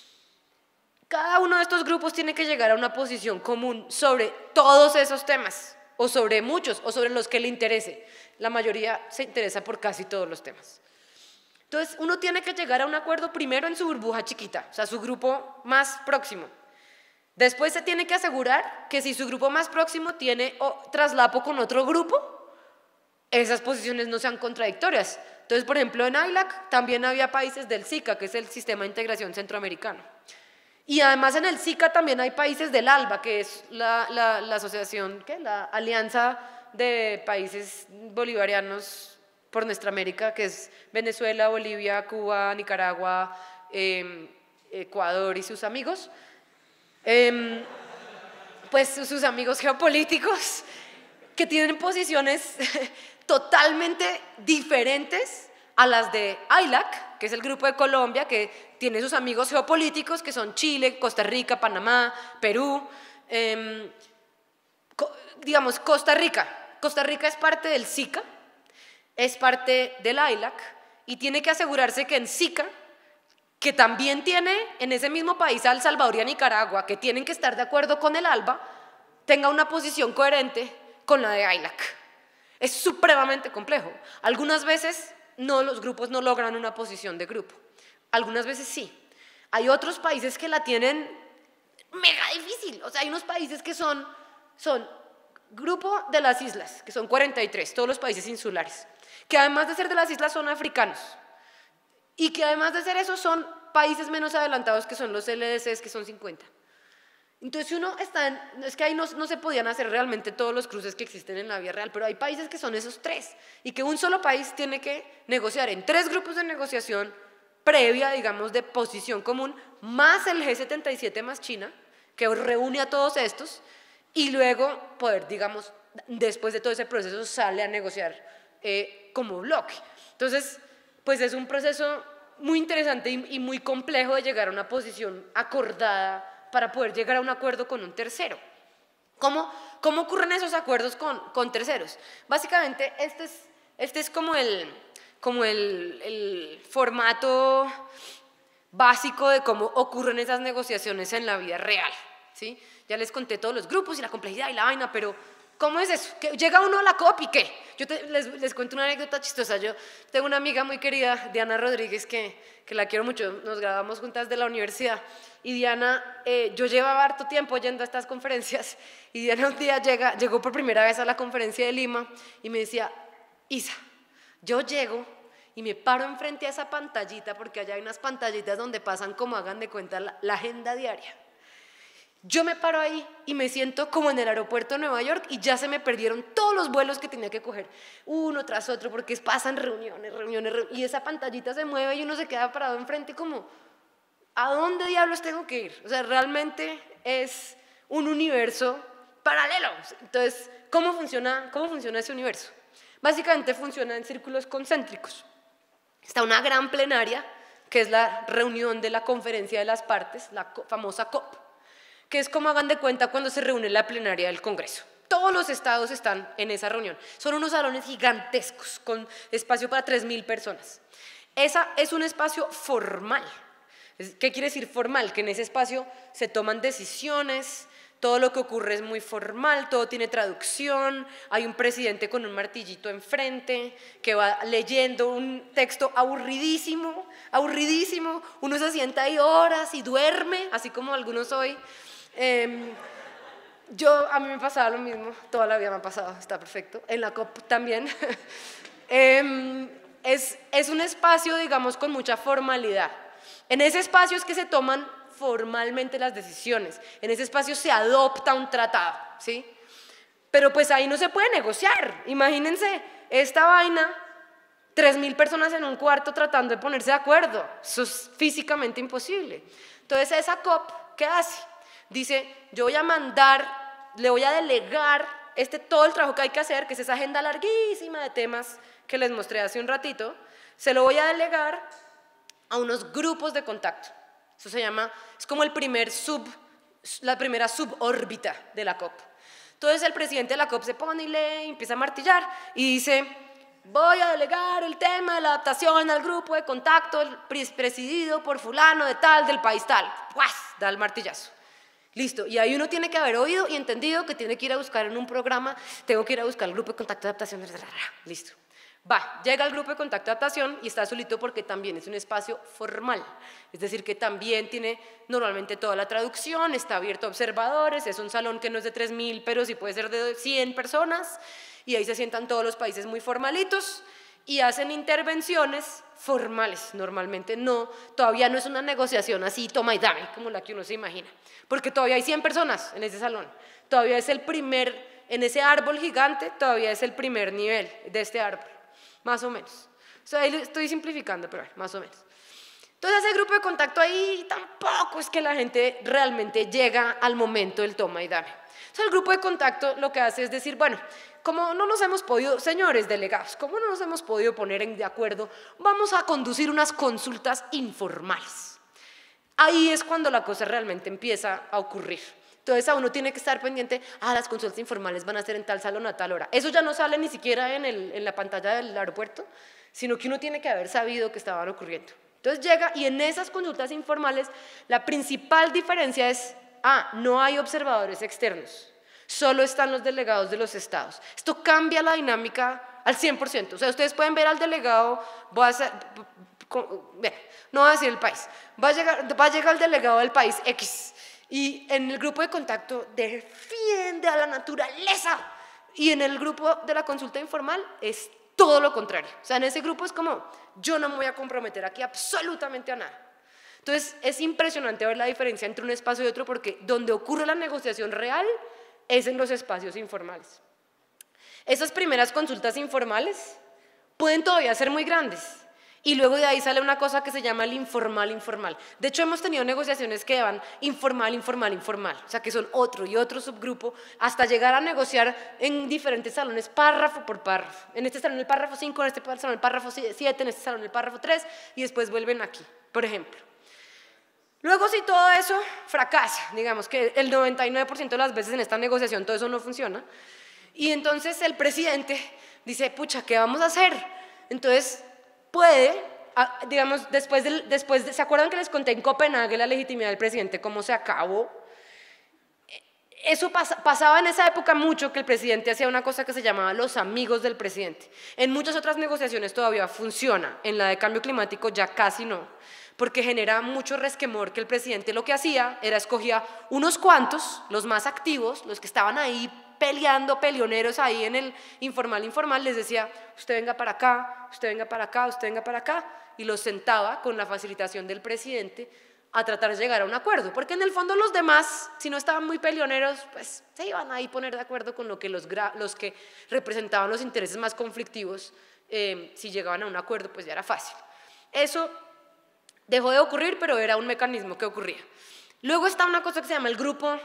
Cada uno de estos grupos tiene que llegar a una posición común sobre todos esos temas, o sobre muchos, o sobre los que le interese. La mayoría se interesa por casi todos los temas. Entonces, uno tiene que llegar a un acuerdo primero en su burbuja chiquita, o sea, su grupo más próximo. Después se tiene que asegurar que si su grupo más próximo tiene traslapo con otro grupo, esas posiciones no sean contradictorias. Entonces, por ejemplo, en AILAC también había países del SICA, que es el Sistema de Integración Centroamericano. Y además en el SICA también hay países del ALBA, que es la asociación, la Alianza de Países Bolivarianos por Nuestra América, que es Venezuela, Bolivia, Cuba, Nicaragua, Ecuador y sus amigos. Pues sus amigos geopolíticos que tienen posiciones totalmente diferentes a las de AILAC, que es el grupo de Colombia, que tiene sus amigos geopolíticos, que son Chile, Costa Rica, Panamá, Perú. Digamos, Costa Rica es parte del SICA, es parte del AILAC, y tiene que asegurarse que en SICA, que también tiene en ese mismo país a El Salvador y a Nicaragua, que tienen que estar de acuerdo con el ALBA, tenga una posición coherente con la de AILAC. Es supremamente complejo. Algunas veces los grupos no logran una posición de grupo, algunas veces sí. Hay otros países que la tienen mega difícil, o sea, hay unos países que son grupo de las islas, que son 43, todos los países insulares, que además de ser de las islas son africanos, y que además de ser eso son países menos adelantados, que son los LDCs, que son 50. Entonces si uno está es que ahí no se podían hacer realmente todos los cruces que existen en la vida real, pero hay países que son esos tres y que un solo país tiene que negociar en 3 grupos de negociación previa, digamos, de posición común, más el G77 más China, que reúne a todos estos, y luego poder, digamos, después de todo ese proceso sale a negociar como bloque. Entonces, pues es un proceso muy interesante y muy complejo de llegar a una posición acordada para poder llegar a un acuerdo con un tercero. ¿Cómo ocurren esos acuerdos con terceros? Básicamente, este es como el formato básico de cómo ocurren esas negociaciones en la vida real, ¿sí? Ya les conté todos los grupos y la complejidad y la vaina, pero ¿cómo es eso? ¿Que llega uno a la COP y qué? Yo les cuento una anécdota chistosa. Yo tengo una amiga muy querida, Diana Rodríguez, que la quiero mucho, nos graduamos juntas de la universidad, y Diana, yo llevaba harto tiempo yendo a estas conferencias, y Diana un día llegó por primera vez a la conferencia de Lima y me decía, Isa, yo llego y me paro enfrente a esa pantallita, porque allá hay unas pantallitas donde pasan, como hagan de cuenta, la agenda diaria. Yo me paro ahí y me siento como en el aeropuerto de Nueva York y ya se me perdieron todos los vuelos que tenía que coger, uno tras otro, porque pasan reuniones, y esa pantallita se mueve y uno se queda parado enfrente como, ¿a dónde diablos tengo que ir? O sea, realmente es un universo paralelo. Entonces, ¿cómo funciona ese universo? Básicamente funciona en círculos concéntricos. Está una gran plenaria, que es la reunión de la conferencia de las partes, la famosa COP, que es como hagan de cuenta cuando se reúne la plenaria del Congreso. Todos los estados están en esa reunión. Son unos salones gigantescos con espacio para 3.000 personas. Esa es un espacio formal. ¿Qué quiere decir formal? Que en ese espacio se toman decisiones, todo lo que ocurre es muy formal, todo tiene traducción, hay un presidente con un martillito enfrente que va leyendo un texto aburridísimo, uno se sienta ahí horas y duerme, así como algunos hoy. A mí me pasaba lo mismo, toda la vida me ha pasado, está perfecto, en la COP también. Es un espacio, digamos, con mucha formalidad. En ese espacio es que se toman formalmente las decisiones, en ese espacio se adopta un tratado, ¿sí? Pero pues ahí no se puede negociar. Imagínense esta vaina, 3.000 personas en un cuarto tratando de ponerse de acuerdo, eso es físicamente imposible. Entonces esa COP, ¿qué hace? Dice, yo voy a mandar, le voy a delegar todo el trabajo que hay que hacer, que es esa agenda larguísima de temas que les mostré hace un ratito, se lo voy a delegar a unos grupos de contacto. Eso se llama, es como la primera subórbita de la COP. Entonces el presidente de la COP se pone y lee, y empieza a martillar y dice, voy a delegar el tema de la adaptación al grupo de contacto presidido por fulano de tal, del país tal. ¡Guas! Da el martillazo. Listo, y ahí uno tiene que haber oído y entendido que tiene que ir a buscar en un programa, tengo que ir a buscar el grupo de contacto de adaptación, listo. Llega al grupo de contacto de adaptación y está solito porque también es un espacio formal, es decir, que también tiene normalmente toda la traducción, está abierto a observadores, es un salón que no es de 3.000, pero sí puede ser de 100 personas, y ahí se sientan todos los países muy formalitos y hacen intervenciones formales, normalmente todavía no es una negociación así toma y dame, como la que uno se imagina, porque todavía hay 100 personas en ese salón, todavía es en ese árbol gigante, todavía es el primer nivel de este árbol. Más o menos. O sea, ahí estoy simplificando, pero más o menos. Entonces, ese grupo de contacto ahí tampoco es que la gente realmente llega al momento del toma y dame. Entonces, el grupo de contacto lo que hace es decir, bueno, como no nos hemos podido, señores delegados, como no nos hemos podido poner de acuerdo, vamos a conducir unas consultas informales. Ahí es cuando la cosa realmente empieza a ocurrir. Entonces a uno tiene que estar pendiente, las consultas informales van a ser en tal salón a tal hora. Eso ya no sale ni siquiera en la pantalla del aeropuerto, sino que uno tiene que haber sabido que estaban ocurriendo. Entonces llega y en esas consultas informales la principal diferencia es, no hay observadores externos, solo están los delegados de los estados. Esto cambia la dinámica al 100%. O sea, ustedes pueden ver al delegado, no voy a decir el país, va a llegar el delegado del país X, y en el grupo de contacto defiende a la naturaleza, y en el grupo de la consulta informal es todo lo contrario. O sea, en ese grupo es como, yo no me voy a comprometer aquí absolutamente a nada. Entonces es impresionante ver la diferencia entre un espacio y otro porque donde ocurre la negociación real es en los espacios informales. Esas primeras consultas informales pueden todavía ser muy grandes y luego de ahí sale una cosa que se llama el informal. De hecho hemos tenido negociaciones que van informal, o sea que son otro y otro subgrupo hasta llegar a negociar en diferentes salones párrafo por párrafo. En este salón el párrafo 5, en este salón el párrafo 7, en este salón el párrafo 3 y después vuelven aquí, por ejemplo. Luego si todo eso fracasa, digamos que el 99% de las veces en esta negociación todo eso no funciona, y entonces el presidente dice, pucha, ¿qué vamos a hacer? Entonces puede, digamos, ¿se acuerdan que les conté en Copenhague la legitimidad del presidente, cómo se acabó? Eso pasaba en esa época mucho, que el presidente hacía una cosa que se llamaba los amigos del presidente. En muchas otras negociaciones todavía funciona, en la de cambio climático ya casi no, porque genera mucho resquemor que el presidente lo que hacía era escogía unos cuantos, los más activos, los que estaban ahí peleando, peleoneros ahí en el informal, les decía, usted venga para acá, usted venga para acá, usted venga para acá, y los sentaba con la facilitación del presidente a tratar de llegar a un acuerdo, porque en el fondo los demás, si no estaban muy peleoneros, pues se iban ahí a poner de acuerdo con lo que los que representaban los intereses más conflictivos, si llegaban a un acuerdo, pues ya era fácil. Eso dejó de ocurrir, pero era un mecanismo que ocurría. Luego está una cosa que se llama el grupo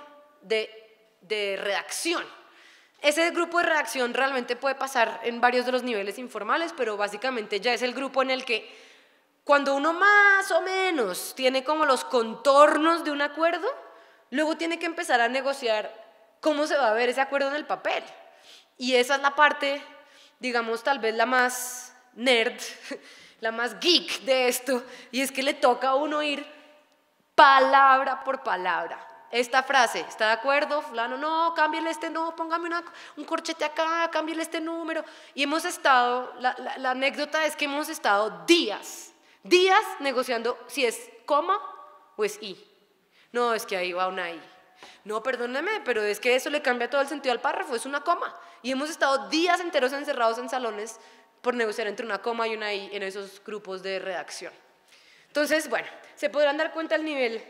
de redacción. Ese grupo de redacción realmente puede pasar en varios de los niveles informales, pero básicamente ya es el grupo en el que cuando uno más o menos tiene como los contornos de un acuerdo, luego tiene que empezar a negociar cómo se va a ver ese acuerdo en el papel. Y esa es la parte, digamos, tal vez la más nerd, la más geek de esto, y es que le toca a uno ir palabra por palabra. Esta frase, ¿está de acuerdo? Fulano, no, cámbiale este, no, póngame un corchete acá, cámbiale este número. Y hemos estado, la anécdota es que hemos estado días negociando si es coma o es i. No, es que ahí va una i. No, perdóneme, pero es que eso le cambia todo el sentido al párrafo, es una coma. Y hemos estado días enteros encerrados en salones por negociar entre una coma y una i en esos grupos de redacción. Entonces, bueno, se podrán dar cuenta el nivel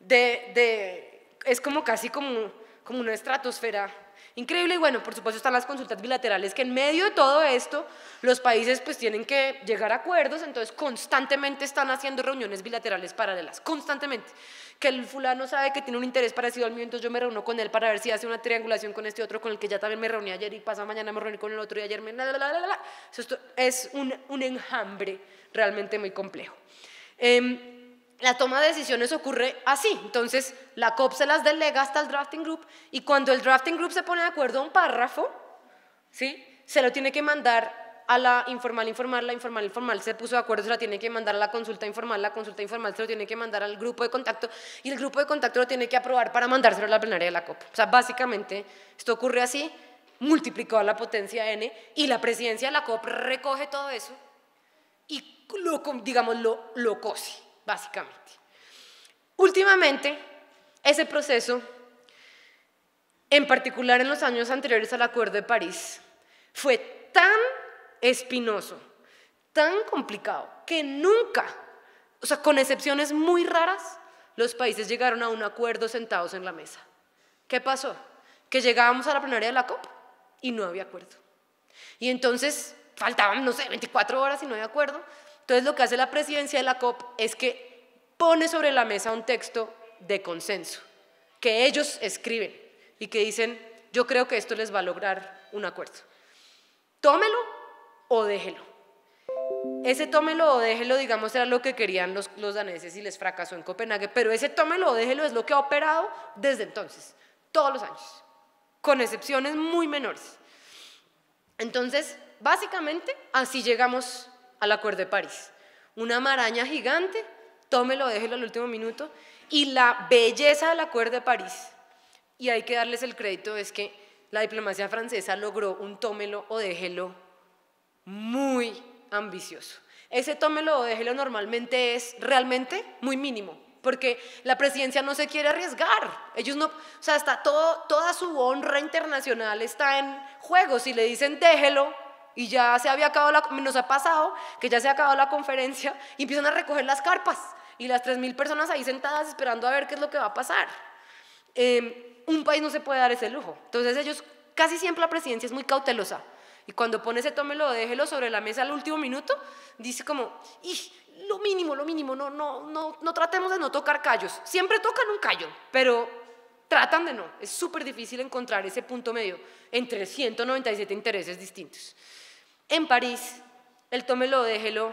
es como casi como una estratosfera increíble. Y bueno, por supuesto están las consultas bilaterales, que en medio de todo esto los países pues tienen que llegar a acuerdos, entonces constantemente están haciendo reuniones bilaterales paralelas, constantemente. Que el fulano sabe que tiene un interés parecido al mío, entonces yo me reúno con él para ver si hace una triangulación con este otro, con el que ya también me reuní ayer y pasa mañana me reuní con el otro y ayer me... Esto es un enjambre realmente muy complejo. La toma de decisiones ocurre así, entonces la COP se las delega hasta el drafting group y cuando el drafting group se pone de acuerdo a un párrafo, ¿sí?, se lo tiene que mandar a la informal se puso de acuerdo, se la tiene que mandar a la consulta informal se lo tiene que mandar al grupo de contacto y el grupo de contacto lo tiene que aprobar para mandárselo a la plenaria de la COP. O sea, básicamente esto ocurre así, multiplicado a la potencia n, y la presidencia de la COP recoge todo eso y lo cose, básicamente. Últimamente, ese proceso, en particular en los años anteriores al Acuerdo de París, fue tan espinoso, tan complicado, que nunca, o sea, con excepciones muy raras, los países llegaron a un acuerdo sentados en la mesa. ¿Qué pasó? Que llegábamos a la plenaria de la COP y no había acuerdo. Y entonces faltaban, no sé, 24 horas y no había acuerdo. Entonces lo que hace la presidencia de la COP es que pone sobre la mesa un texto de consenso, que ellos escriben y que dicen, yo creo que esto les va a lograr un acuerdo. Tómelo o déjelo. Ese tómelo o déjelo, digamos, era lo que querían los daneses y les fracasó en Copenhague, pero ese tómelo o déjelo es lo que ha operado desde entonces, todos los años, con excepciones muy menores. Entonces, básicamente, así llegamos al Acuerdo de París. Una maraña gigante, tómelo o déjelo al último minuto, y la belleza del Acuerdo de París, y hay que darles el crédito, es que la diplomacia francesa logró un tómelo o déjelo muy ambicioso. Ese tómelo o déjelo normalmente es realmente muy mínimo, porque la presidencia no se quiere arriesgar. Ellos no, o sea, está toda su honra internacional está en juego. Si le dicen déjelo y ya se había acabado nos ha pasado que ya se ha acabado la conferencia y empiezan a recoger las carpas y las 3.000 personas ahí sentadas esperando a ver qué es lo que va a pasar. Un país no se puede dar ese lujo. Entonces ellos, casi siempre la presidencia es muy cautelosa, y cuando pone ese tómelo, déjelo sobre la mesa al último minuto, dice como, lo mínimo, no tratemos de no tocar callos. Siempre tocan un callo, pero tratan de no. Es súper difícil encontrar ese punto medio entre 197 intereses distintos. En París, el tómelo, déjelo,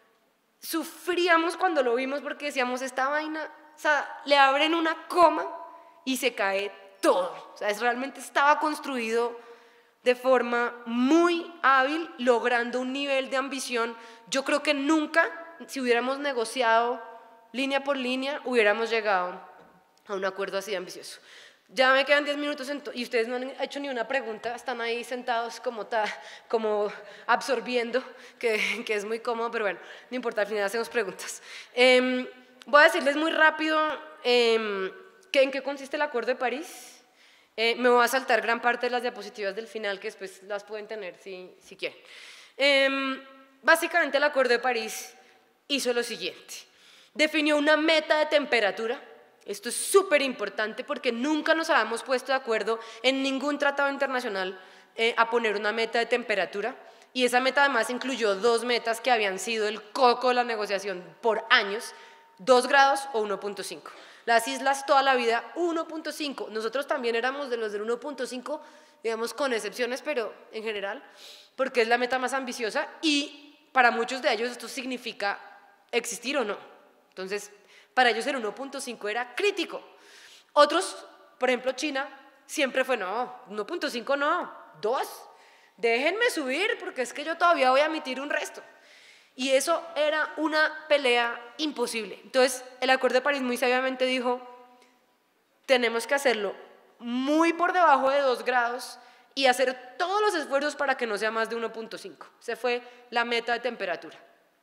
sufríamos cuando lo vimos porque decíamos, esta vaina, o sea, le abren una coma y se cae todo. O sea, realmente estaba construido de forma muy hábil, logrando un nivel de ambición. Yo creo que nunca, si hubiéramos negociado línea por línea, hubiéramos llegado a un acuerdo así de ambicioso. Ya me quedan 10 minutos y ustedes no han hecho ni una pregunta, están ahí sentados como absorbiendo, que es muy cómodo, pero bueno, no importa, al final hacemos preguntas. Voy a decirles muy rápido en qué consiste el Acuerdo de París. Me voy a saltar gran parte de las diapositivas del final, que después las pueden tener si quieren. Básicamente el Acuerdo de París hizo lo siguiente: definió una meta de temperatura. Esto es súper importante porque nunca nos habíamos puesto de acuerdo en ningún tratado internacional a poner una meta de temperatura, y esa meta además incluyó 2 metas que habían sido el coco de la negociación por años: 2 grados o 1.5. Las islas toda la vida 1.5, nosotros también éramos de los del 1.5, digamos con excepciones, pero en general, porque es la meta más ambiciosa y para muchos de ellos esto significa existir o no. Entonces, para ellos el 1.5 era crítico. Otros, por ejemplo China, siempre fue, no, 1.5 no, 2, déjenme subir porque es que yo todavía voy a emitir un resto. Y eso era una pelea imposible. Entonces, el Acuerdo de París muy sabiamente dijo, tenemos que hacerlo muy por debajo de 2 grados y hacer todos los esfuerzos para que no sea más de 1.5. Esa fue la meta de temperatura.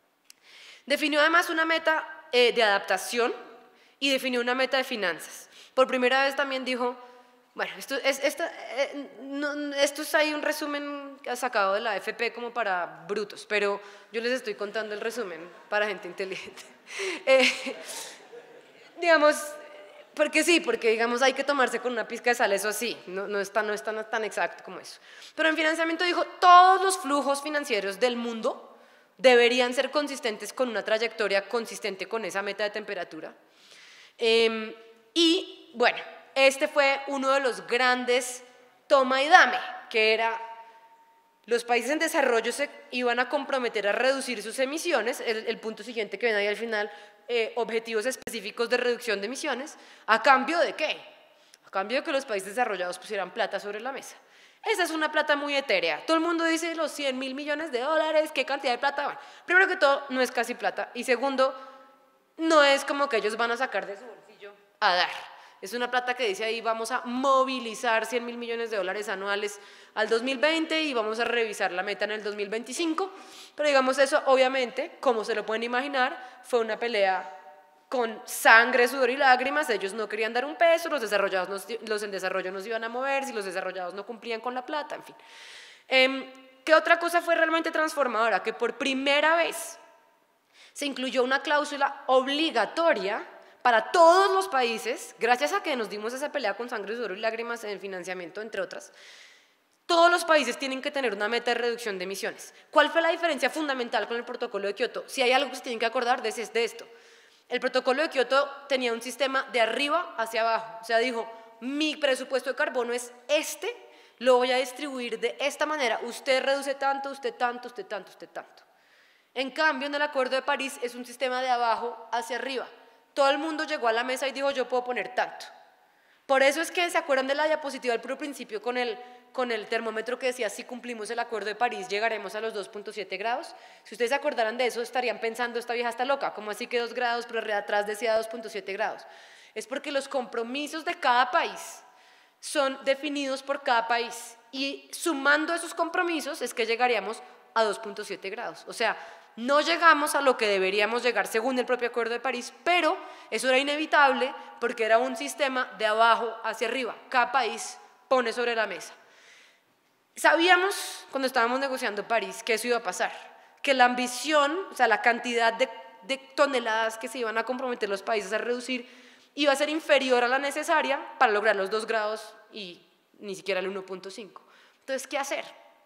Definió además una meta de adaptación y definió una meta de finanzas. Por primera vez también dijo, bueno, esto es ahí un resumen sacado de la AFP como para brutos, pero yo les estoy contando el resumen para gente inteligente. Digamos, porque sí, porque digamos hay que tomarse con una pizca de sal, eso sí, no es tan exacto como eso. Pero en financiamiento dijo, todos los flujos financieros del mundo deberían ser consistentes con una trayectoria consistente con esa meta de temperatura. Y bueno, este fue uno de los grandes toma y dame, que era los países en desarrollo se iban a comprometer a reducir sus emisiones, el punto siguiente que ven ahí al final, objetivos específicos de reducción de emisiones, ¿a cambio de qué? A cambio de que los países desarrollados pusieran plata sobre la mesa. Esa es una plata muy etérea. Todo el mundo dice los 100.000 millones de dólares, ¿qué cantidad de plata? Bueno, primero que todo, no es casi plata, y segundo, no es como que ellos van a sacar de su bolsillo a dar. Es una plata que dice ahí, vamos a movilizar 100.000 millones de dólares anuales al 2020 y vamos a revisar la meta en el 2025. Pero digamos eso, obviamente, como se lo pueden imaginar, fue una pelea con sangre, sudor y lágrimas. Ellos no querían dar un peso, los en desarrollo no se iban a mover, si los desarrollados no cumplían con la plata, en fin. ¿Qué otra cosa fue realmente transformadora? Que por primera vez se incluyó una cláusula obligatoria para todos los países, gracias a que nos dimos esa pelea con sangre, sudor y lágrimas en el financiamiento, entre otras. Todos los países tienen que tener una meta de reducción de emisiones. ¿Cuál fue la diferencia fundamental con el protocolo de Kioto? Si hay algo que se tienen que acordar de esto. El protocolo de Kioto tenía un sistema de arriba hacia abajo, o sea, dijo, mi presupuesto de carbono es este, lo voy a distribuir de esta manera, usted reduce tanto, usted tanto, usted tanto, usted tanto. En cambio, en el Acuerdo de París es un sistema de abajo hacia arriba. Todo el mundo llegó a la mesa y dijo, yo puedo poner tanto. Por eso es que, ¿se acuerdan de la diapositiva del puro principio con el termómetro que decía, si cumplimos el Acuerdo de París llegaremos a los 2.7 grados? Si ustedes se acordaran de eso, estarían pensando, esta vieja está loca, ¿cómo así que 2 grados, pero atrás decía 2.7 grados? Es porque los compromisos de cada país son definidos por cada país y sumando esos compromisos es que llegaríamos a 2.7 grados. O sea, no llegamos a lo que deberíamos llegar según el propio Acuerdo de París, pero eso era inevitable porque era un sistema de abajo hacia arriba. Cada país pone sobre la mesa. Sabíamos cuando estábamos negociando París que eso iba a pasar, que la ambición, o sea, la cantidad de de toneladas que se iban a comprometer los países a reducir iba a ser inferior a la necesaria para lograr los 2 grados y ni siquiera el 1.5. Entonces, ¿qué hacer?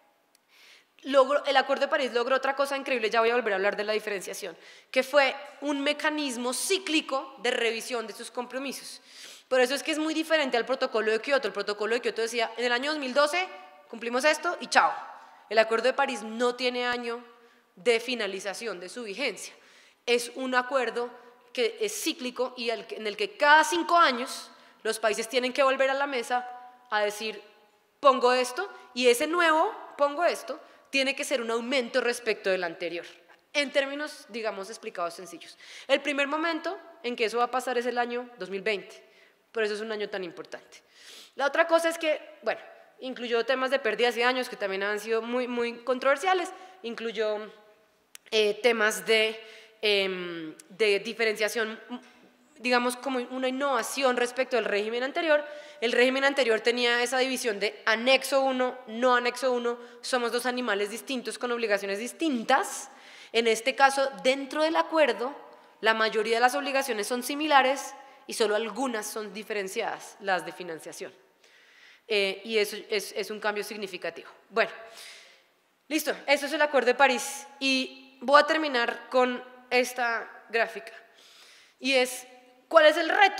El Acuerdo de París logró otra cosa increíble, ya voy a volver a hablar de la diferenciación, que fue un mecanismo cíclico de revisión de sus compromisos. Por eso es que es muy diferente al Protocolo de Kioto. El Protocolo de Kioto decía, en el año 2012 cumplimos esto y chao. El Acuerdo de París no tiene año de finalización de su vigencia. Es un acuerdo que es cíclico y en el que cada 5 años los países tienen que volver a la mesa a decir, pongo esto, y ese nuevo, pongo esto, tiene que ser un aumento respecto del anterior, en términos, digamos, explicados sencillos. El primer momento en que eso va a pasar es el año 2020, por eso es un año tan importante. La otra cosa es que, bueno, incluyó temas de pérdidas de años que también han sido muy controversiales, incluyó temas de diferenciación, digamos, como una innovación respecto al régimen anterior. El régimen anterior tenía esa división de anexo 1, no anexo 1, somos 2 animales distintos con obligaciones distintas. En este caso, dentro del acuerdo, la mayoría de las obligaciones son similares y solo algunas son diferenciadas, las de financiación. Y eso es un cambio significativo. Bueno, listo, eso es el Acuerdo de París y voy a terminar con esta gráfica y es ¿cuál es el reto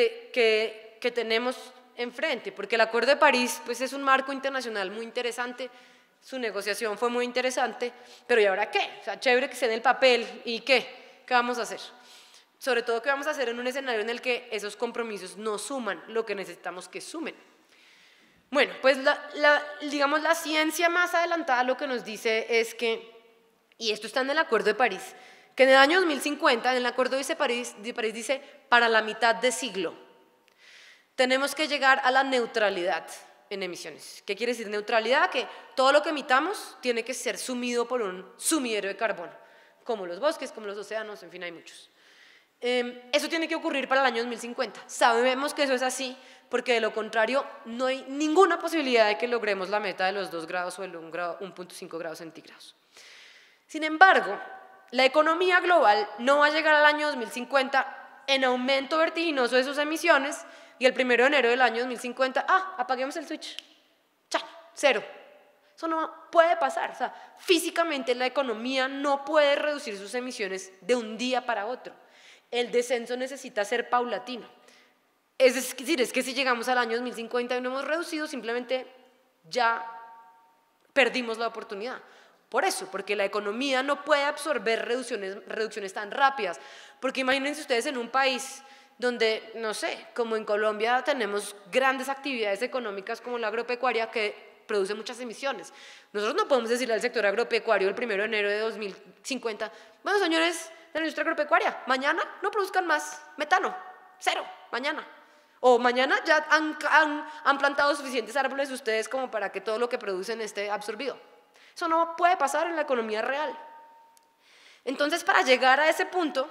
que tenemos enfrente? Porque el Acuerdo de París pues, es un marco internacional muy interesante, su negociación fue muy interesante, pero ¿y ahora qué? O sea, chévere que esté en el papel, ¿y qué? ¿Qué vamos a hacer? Sobre todo, ¿qué vamos a hacer en un escenario en el que esos compromisos no suman lo que necesitamos que sumen? Bueno, pues digamos la ciencia más adelantada lo que nos dice es que, y esto está en el Acuerdo de París, que en el año 2050, en el Acuerdo de París dice, para la mitad de siglo, tenemos que llegar a la neutralidad en emisiones. ¿Qué quiere decir neutralidad? Que todo lo que emitamos tiene que ser sumido por un sumidero de carbono, como los bosques, como los océanos, en fin, hay muchos. Eso tiene que ocurrir para el año 2050. Sabemos que eso es así, porque de lo contrario no hay ninguna posibilidad de que logremos la meta de los 2 grados o el 1.5 grados centígrados. Sin embargo, la economía global no va a llegar al año 2050 en aumento vertiginoso de sus emisiones y el 1 de enero del año 2050, apaguemos el switch, cero. Eso no puede pasar, o sea, físicamente la economía no puede reducir sus emisiones de un día para otro. El descenso necesita ser paulatino. Es decir, es que si llegamos al año 2050 y no hemos reducido, simplemente ya perdimos la oportunidad. Por eso, porque la economía no puede absorber reducciones tan rápidas. Porque imagínense ustedes en un país donde, no sé, como en Colombia tenemos grandes actividades económicas como la agropecuaria que produce muchas emisiones. Nosotros no podemos decirle al sector agropecuario el 1 de enero de 2050, bueno señores de la industria agropecuaria, mañana no produzcan más metano, cero, mañana. O mañana ya han plantado suficientes árboles ustedes como para que todo lo que producen esté absorbido. Eso no puede pasar en la economía real. Entonces, para llegar a ese punto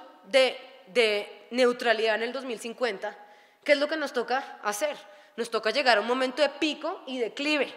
de neutralidad en el 2050, ¿qué es lo que nos toca hacer? Nos toca llegar a un momento de pico y declive.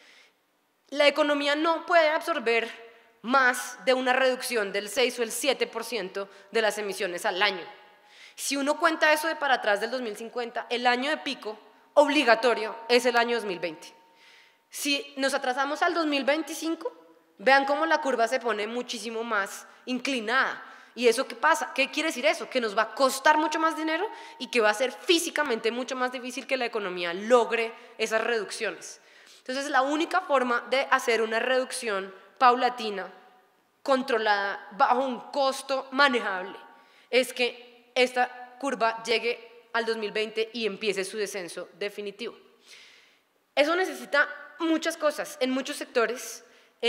La economía no puede absorber más de una reducción del 6 o el 7% de las emisiones al año. Si uno cuenta eso de para atrás del 2050, el año de pico obligatorio es el año 2020. Si nos atrasamos al 2025, vean cómo la curva se pone muchísimo más inclinada. ¿Y eso qué pasa? ¿Qué quiere decir eso? Que nos va a costar mucho más dinero y que va a ser físicamente mucho más difícil que la economía logre esas reducciones. Entonces, la única forma de hacer una reducción paulatina, controlada, bajo un costo manejable, es que esta curva llegue al 2020 y empiece su descenso definitivo. Eso necesita muchas cosas en muchos sectores.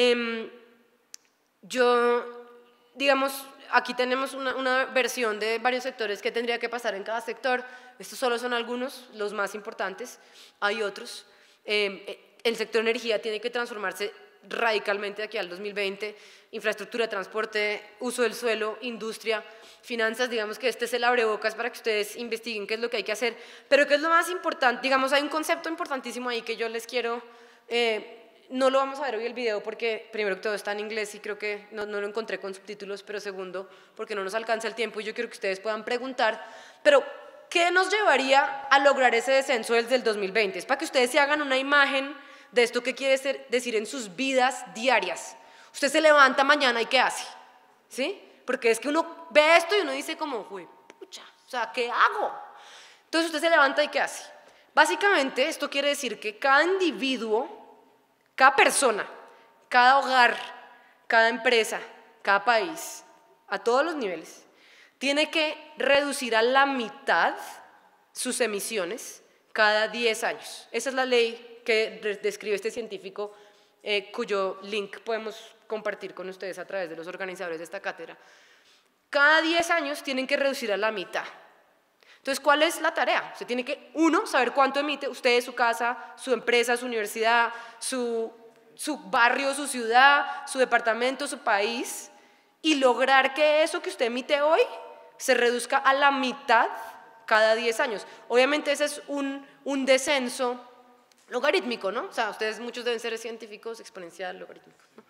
Digamos, aquí tenemos una versión de varios sectores que tendría que pasar en cada sector. Estos solo son algunos, los más importantes, hay otros. El sector energía tiene que transformarse radicalmente de aquí al 2020, infraestructura, transporte, uso del suelo, industria, finanzas, digamos que este es el abrebocas para que ustedes investiguen qué es lo que hay que hacer, pero qué es lo más importante, digamos hay un concepto importantísimo ahí que yo les quiero no lo vamos a ver hoy el video porque primero que todo está en inglés y creo que no lo encontré con subtítulos, pero segundo, porque no nos alcanza el tiempo y yo quiero que ustedes puedan preguntar, pero ¿qué nos llevaría a lograr ese descenso desde el 2020? Es para que ustedes se hagan una imagen de esto que quiere decir en sus vidas diarias. Usted se levanta mañana y ¿qué hace? ¿Sí? Porque es que uno ve esto y uno dice como, uy, pucha, o sea, ¿qué hago? Entonces usted se levanta y ¿qué hace? Básicamente esto quiere decir que cada individuo, cada persona, cada hogar, cada empresa, cada país, a todos los niveles, tiene que reducir a la mitad sus emisiones cada 10 años. Esa es la ley que describe este científico, cuyo link podemos compartir con ustedes a través de los organizadores de esta cátedra. Cada 10 años tienen que reducir a la mitad. Entonces, ¿cuál es la tarea? Usted tiene que, uno, saber cuánto emite usted, su casa, su empresa, su universidad, su barrio, su ciudad, su departamento, su país, y lograr que eso que usted emite hoy se reduzca a la mitad cada 10 años. Obviamente ese es un descenso logarítmico, ¿no? O sea, ustedes muchos deben ser científicos, exponencial, logarítmico, ¿no?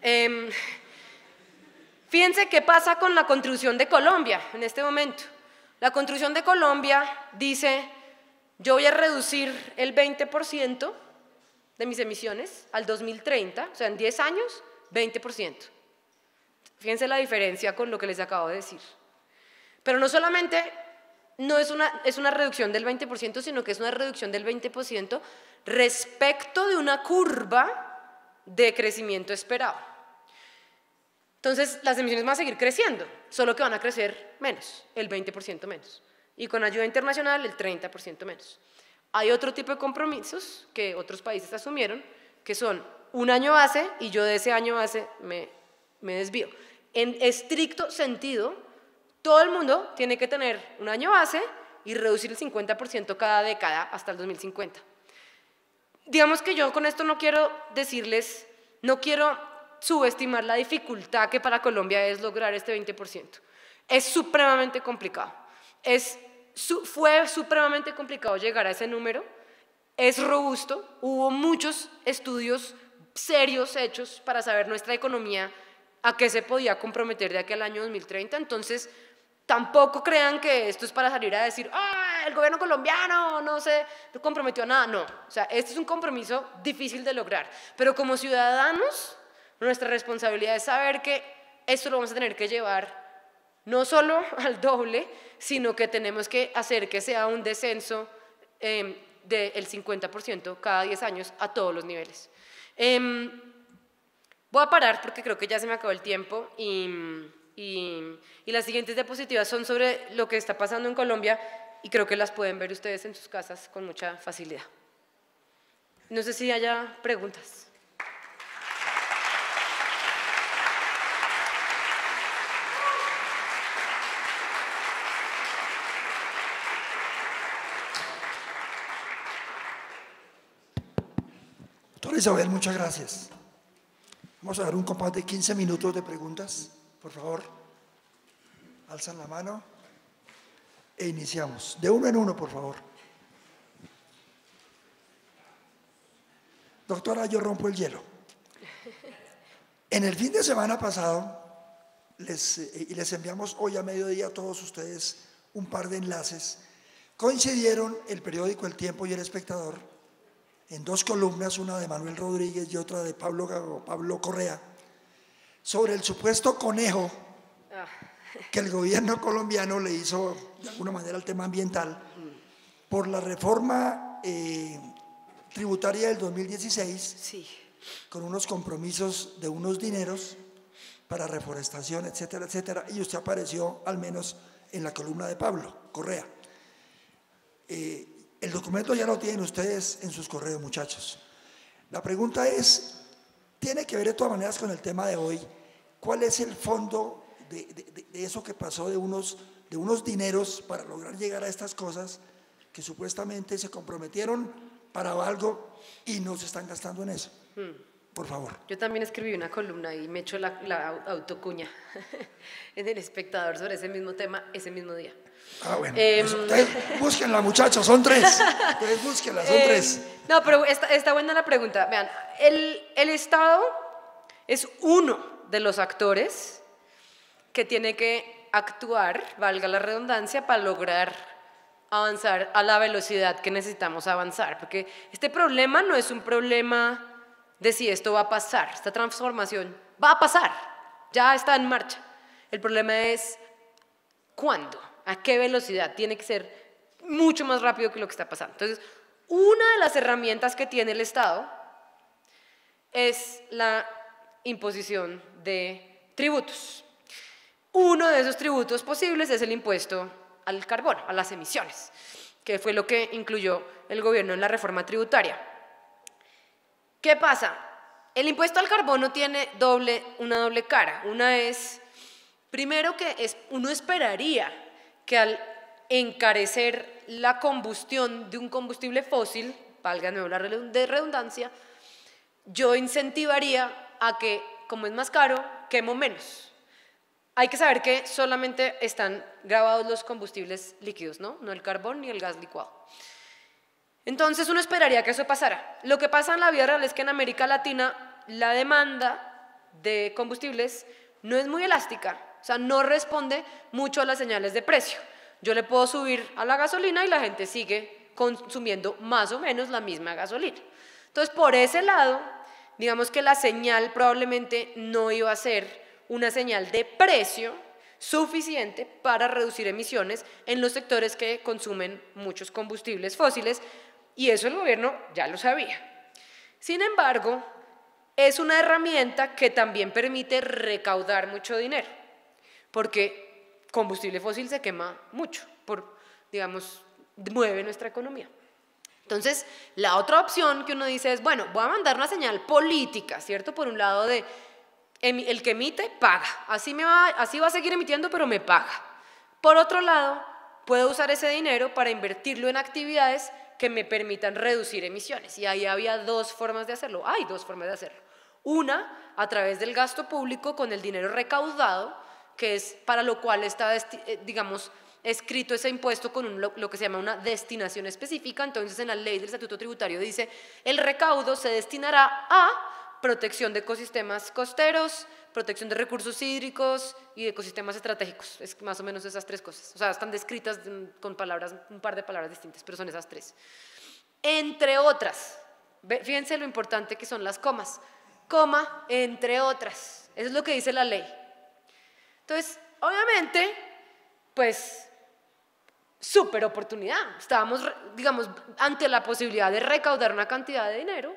Fíjense qué pasa con la contribución de Colombia en este momento. La contribución de Colombia dice, yo voy a reducir el 20% de mis emisiones al 2030, o sea, en 10 años, 20%. Fíjense la diferencia con lo que les acabo de decir. Pero no solamente es una reducción del 20%, sino que es una reducción del 20% respecto de una curva de crecimiento esperado. Entonces, las emisiones van a seguir creciendo, solo que van a crecer menos, el 20% menos. Y con ayuda internacional, el 30% menos. Hay otro tipo de compromisos que otros países asumieron, que son un año base, y yo de ese año base me desvío. En estricto sentido, todo el mundo tiene que tener un año base y reducir el 50% cada década hasta el 2050. Digamos que yo con esto no quiero decirles, no quiero subestimar la dificultad que para Colombia es lograr este 20%. Es supremamente complicado. Fue supremamente complicado llegar a ese número. Es robusto. Hubo muchos estudios serios hechos para saber nuestra economía a qué se podía comprometer de aquí al año 2030. Entonces, tampoco crean que esto es para salir a decir, ¡ah, el gobierno colombiano no se comprometió a nada! No, o sea, este es un compromiso difícil de lograr. Pero como ciudadanos, nuestra responsabilidad es saber que esto lo vamos a tener que llevar no solo al doble, sino que tenemos que hacer que sea un descenso del 50% cada 10 años a todos los niveles. Voy a parar porque creo que ya se me acabó el tiempo y las siguientes diapositivas son sobre lo que está pasando en Colombia y creo que las pueden ver ustedes en sus casas con mucha facilidad. No sé si haya preguntas. Doctora Isabel, muchas gracias. Vamos a dar un compás de 15 minutos de preguntas, por favor. Alzan la mano e iniciamos. De uno en uno, por favor. Doctora, yo rompo el hielo. En el fin de semana pasado, les enviamos hoy a mediodía a todos ustedes un par de enlaces. Coincidieron el periódico El Tiempo y El Espectador en dos columnas, una de Manuel Rodríguez y otra de Pablo Correa, sobre el supuesto conejo que el gobierno colombiano le hizo de alguna manera al tema ambiental por la reforma tributaria del 2016, sí, con unos compromisos de unos dineros para reforestación, etcétera, etcétera, y usted apareció al menos en la columna de Pablo Correa. El documento ya lo tienen ustedes en sus correos, muchachos. La pregunta es, tiene que ver de todas maneras con el tema de hoy, ¿cuál es el fondo de eso que pasó de unos dineros para lograr llegar a estas cosas que supuestamente se comprometieron para algo y no se están gastando en eso? por favor. Yo también escribí una columna y me echo la autocuña en El Espectador sobre ese mismo tema, ese mismo día. Ah, bueno. Entonces, búsquenla, muchachos, son 3. Entonces, búsquenla, son 3. No, pero está buena la pregunta. Vean, el Estado es uno de los actores que tiene que actuar, valga la redundancia, para lograr avanzar a la velocidad que necesitamos avanzar. Porque este problema no es un problema de si esto va a pasar, esta transformación va a pasar, ya está en marcha. El problema es cuándo, a qué velocidad, tiene que ser mucho más rápido que lo que está pasando. Entonces, una de las herramientas que tiene el Estado es la imposición de tributos. Uno de esos tributos posibles es el impuesto al carbono, a las emisiones, que fue lo que incluyó el gobierno en la reforma tributaria. ¿Qué pasa? El impuesto al carbono tiene una doble cara. Una es, primero que uno esperaría que al encarecer la combustión de un combustible fósil, valga la redundancia, yo incentivaría a que, como es más caro, quemo menos. Hay que saber que solamente están grabados los combustibles líquidos, ¿no? No el carbón ni el gas licuado. Entonces uno esperaría que eso pasara. Lo que pasa en la vida real es que en América Latina la demanda de combustibles no es muy elástica, o sea, no responde mucho a las señales de precio. Yo le puedo subir a la gasolina y la gente sigue consumiendo más o menos la misma gasolina. Entonces, por ese lado, digamos que la señal probablemente no iba a ser una señal de precio suficiente para reducir emisiones en los sectores que consumen muchos combustibles fósiles, y eso el gobierno ya lo sabía. Sin embargo, es una herramienta que también permite recaudar mucho dinero, porque combustible fósil se quema mucho, digamos, mueve nuestra economía. Entonces, la otra opción que uno dice es, bueno, voy a mandar una señal política, ¿cierto? Por un lado de el que emite, paga. Así va a seguir emitiendo, pero me paga. Por otro lado, puedo usar ese dinero para invertirlo en actividades que me permitan reducir emisiones. Y ahí había dos formas de hacerlo. Hay dos formas de hacerlo. Una, a través del gasto público con el dinero recaudado, que es para lo cual está, digamos, escrito ese impuesto con lo que se llama una destinación específica. Entonces, en la ley del Estatuto Tributario dice, el recaudo se destinará a protección de ecosistemas costeros, protección de recursos hídricos y de ecosistemas estratégicos. Es más o menos esas 3 cosas. O sea, están descritas con palabras, un par de palabras distintas, pero son esas 3. Entre otras, fíjense lo importante que son las comas. Coma, entre otras. Eso es lo que dice la ley. Entonces, obviamente, pues, súper oportunidad. Estábamos, digamos, ante la posibilidad de recaudar una cantidad de dinero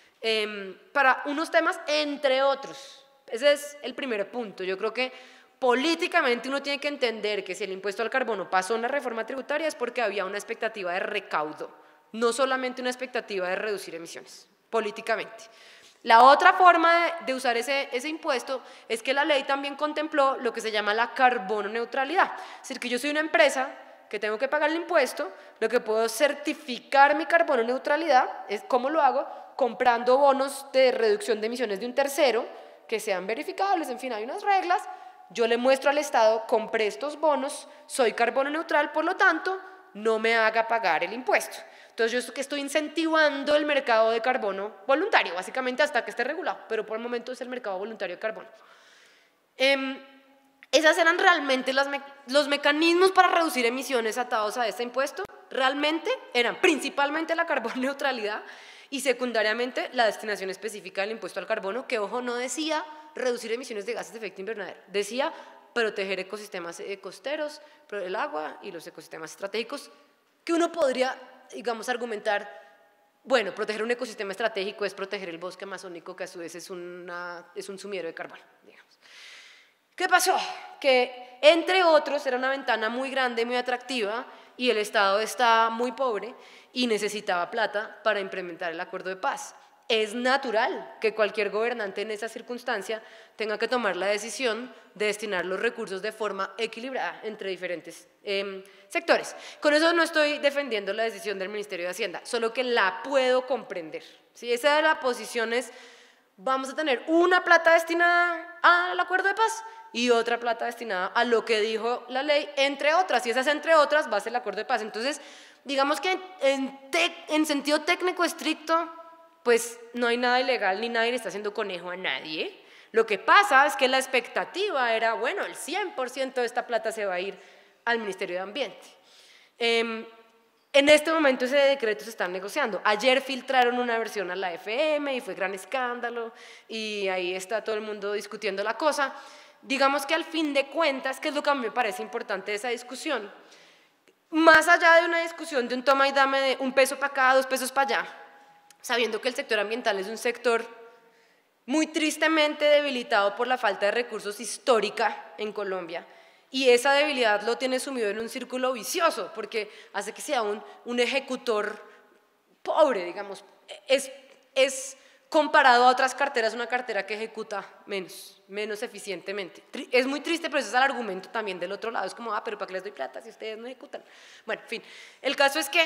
para unos temas, entre otros. Ese es el primer punto. Yo creo que políticamente uno tiene que entender que si el impuesto al carbono pasó en la reforma tributaria es porque había una expectativa de recaudo, no solamente una expectativa de reducir emisiones, políticamente. La otra forma de usar ese impuesto es que la ley también contempló lo que se llama la carbono neutralidad. Es decir, que yo soy una empresa que tengo que pagar el impuesto, lo que puedo certificar mi carbono neutralidad, ¿cómo lo hago? Comprando bonos de reducción de emisiones de un tercero, que sean verificables, en fin, hay unas reglas, yo le muestro al Estado, compré estos bonos, soy carbono neutral, por lo tanto, no me haga pagar el impuesto. Entonces yo estoy incentivando el mercado de carbono voluntario, básicamente hasta que esté regulado, pero por el momento es el mercado voluntario de carbono. Esas eran realmente los mecanismos para reducir emisiones atados a este impuesto, realmente eran principalmente la carbono neutralidad y secundariamente la destinación específica del impuesto al carbono, que ojo, no decía reducir emisiones de gases de efecto invernadero, decía proteger ecosistemas costeros, el agua y los ecosistemas estratégicos, que uno podría, digamos, argumentar, bueno, proteger un ecosistema estratégico es proteger el bosque amazónico, que a su vez es un sumidero de carbono, digamos. ¿Qué pasó? Que, entre otros, era una ventana muy grande, muy atractiva, y el Estado está muy pobre y necesitaba plata para implementar el acuerdo de paz. Es natural que cualquier gobernante en esa circunstancia tenga que tomar la decisión de destinar los recursos de forma equilibrada entre diferentes sectores. Con eso no estoy defendiendo la decisión del Ministerio de Hacienda, solo que la puedo comprender. ¿Sí? Esa de la posición es vamos a tener una plata destinada al acuerdo de paz y otra plata destinada a lo que dijo la ley, entre otras, y esas entre otras va a ser el acuerdo de paz. Entonces, digamos que en sentido técnico estricto, pues no hay nada ilegal ni nadie le está haciendo conejo a nadie. Lo que pasa es que la expectativa era, bueno, el 100% de esta plata se va a ir al Ministerio de Ambiente. En este momento ese decreto se está negociando. Ayer filtraron una versión a la FM y fue gran escándalo y ahí está todo el mundo discutiendo la cosa. Digamos que al fin de cuentas, que es lo que a mí me parece importante de esa discusión, más allá de una discusión de un toma y dame de un peso para acá, 2 pesos para allá, sabiendo que el sector ambiental es un sector muy tristemente debilitado por la falta de recursos histórica en Colombia, y esa debilidad lo tiene sumido en un círculo vicioso, porque hace que sea un ejecutor pobre, digamos. Es comparado a otras carteras, una cartera que ejecuta menos eficientemente. Es muy triste, pero ese es el argumento también del otro lado. Es como, pero ¿para qué les doy plata si ustedes no ejecutan? Bueno, en fin, el caso es que,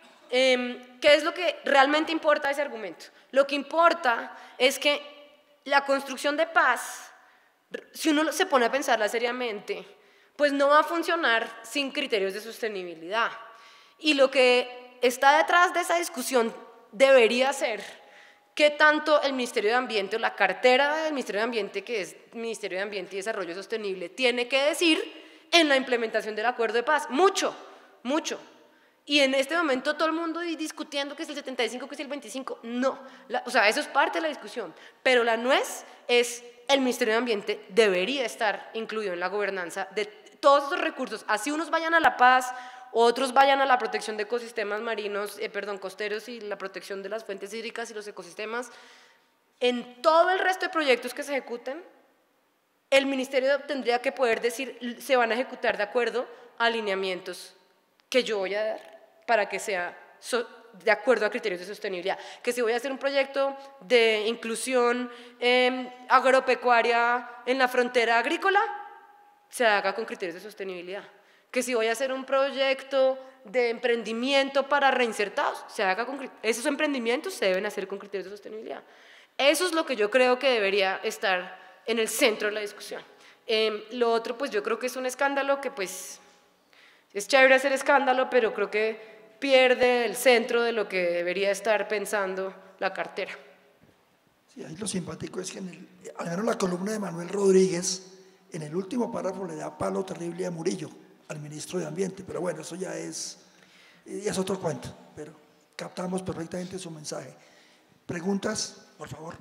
¿qué es lo que realmente importa de ese argumento? Lo que importa es que la construcción de paz, si uno se pone a pensarla seriamente, pues no va a funcionar sin criterios de sostenibilidad. Y lo que está detrás de esa discusión debería ser qué tanto el Ministerio de Ambiente o la cartera del Ministerio de Ambiente, que es Ministerio de Ambiente y Desarrollo Sostenible, tiene que decir en la implementación del acuerdo de paz. Mucho, mucho. Y en este momento todo el mundo discutiendo que es el 75, que es el 25. No, o sea, eso es parte de la discusión. Pero la nuez es el Ministerio de Ambiente debería estar incluido en la gobernanza de todos esos recursos, así unos vayan a la paz, otros vayan a la protección de ecosistemas marinos, costeros y la protección de las fuentes hídricas y los ecosistemas. En todo el resto de proyectos que se ejecuten, el ministerio tendría que poder decir, se van a ejecutar de acuerdo a alineamientos que yo voy a dar para que sea de acuerdo a criterios de sostenibilidad. Que si voy a hacer un proyecto de inclusión agropecuaria en la frontera agrícola, se haga con criterios de sostenibilidad. Que si voy a hacer un proyecto de emprendimiento para reinsertados, se haga con esos emprendimientos se deben hacer con criterios de sostenibilidad. Eso es lo que yo creo que debería estar en el centro de la discusión. Lo otro, pues yo creo que es un escándalo que pues es chévere hacer escándalo, pero creo que pierde el centro de lo que debería estar pensando la cartera. Sí, ahí lo simpático es que al menos la columna de Manuel Rodríguez, en el último párrafo le da palo terrible a Murillo, al ministro de Ambiente, pero bueno, eso ya es otro cuento, pero captamos perfectamente su mensaje. ¿Preguntas, por favor?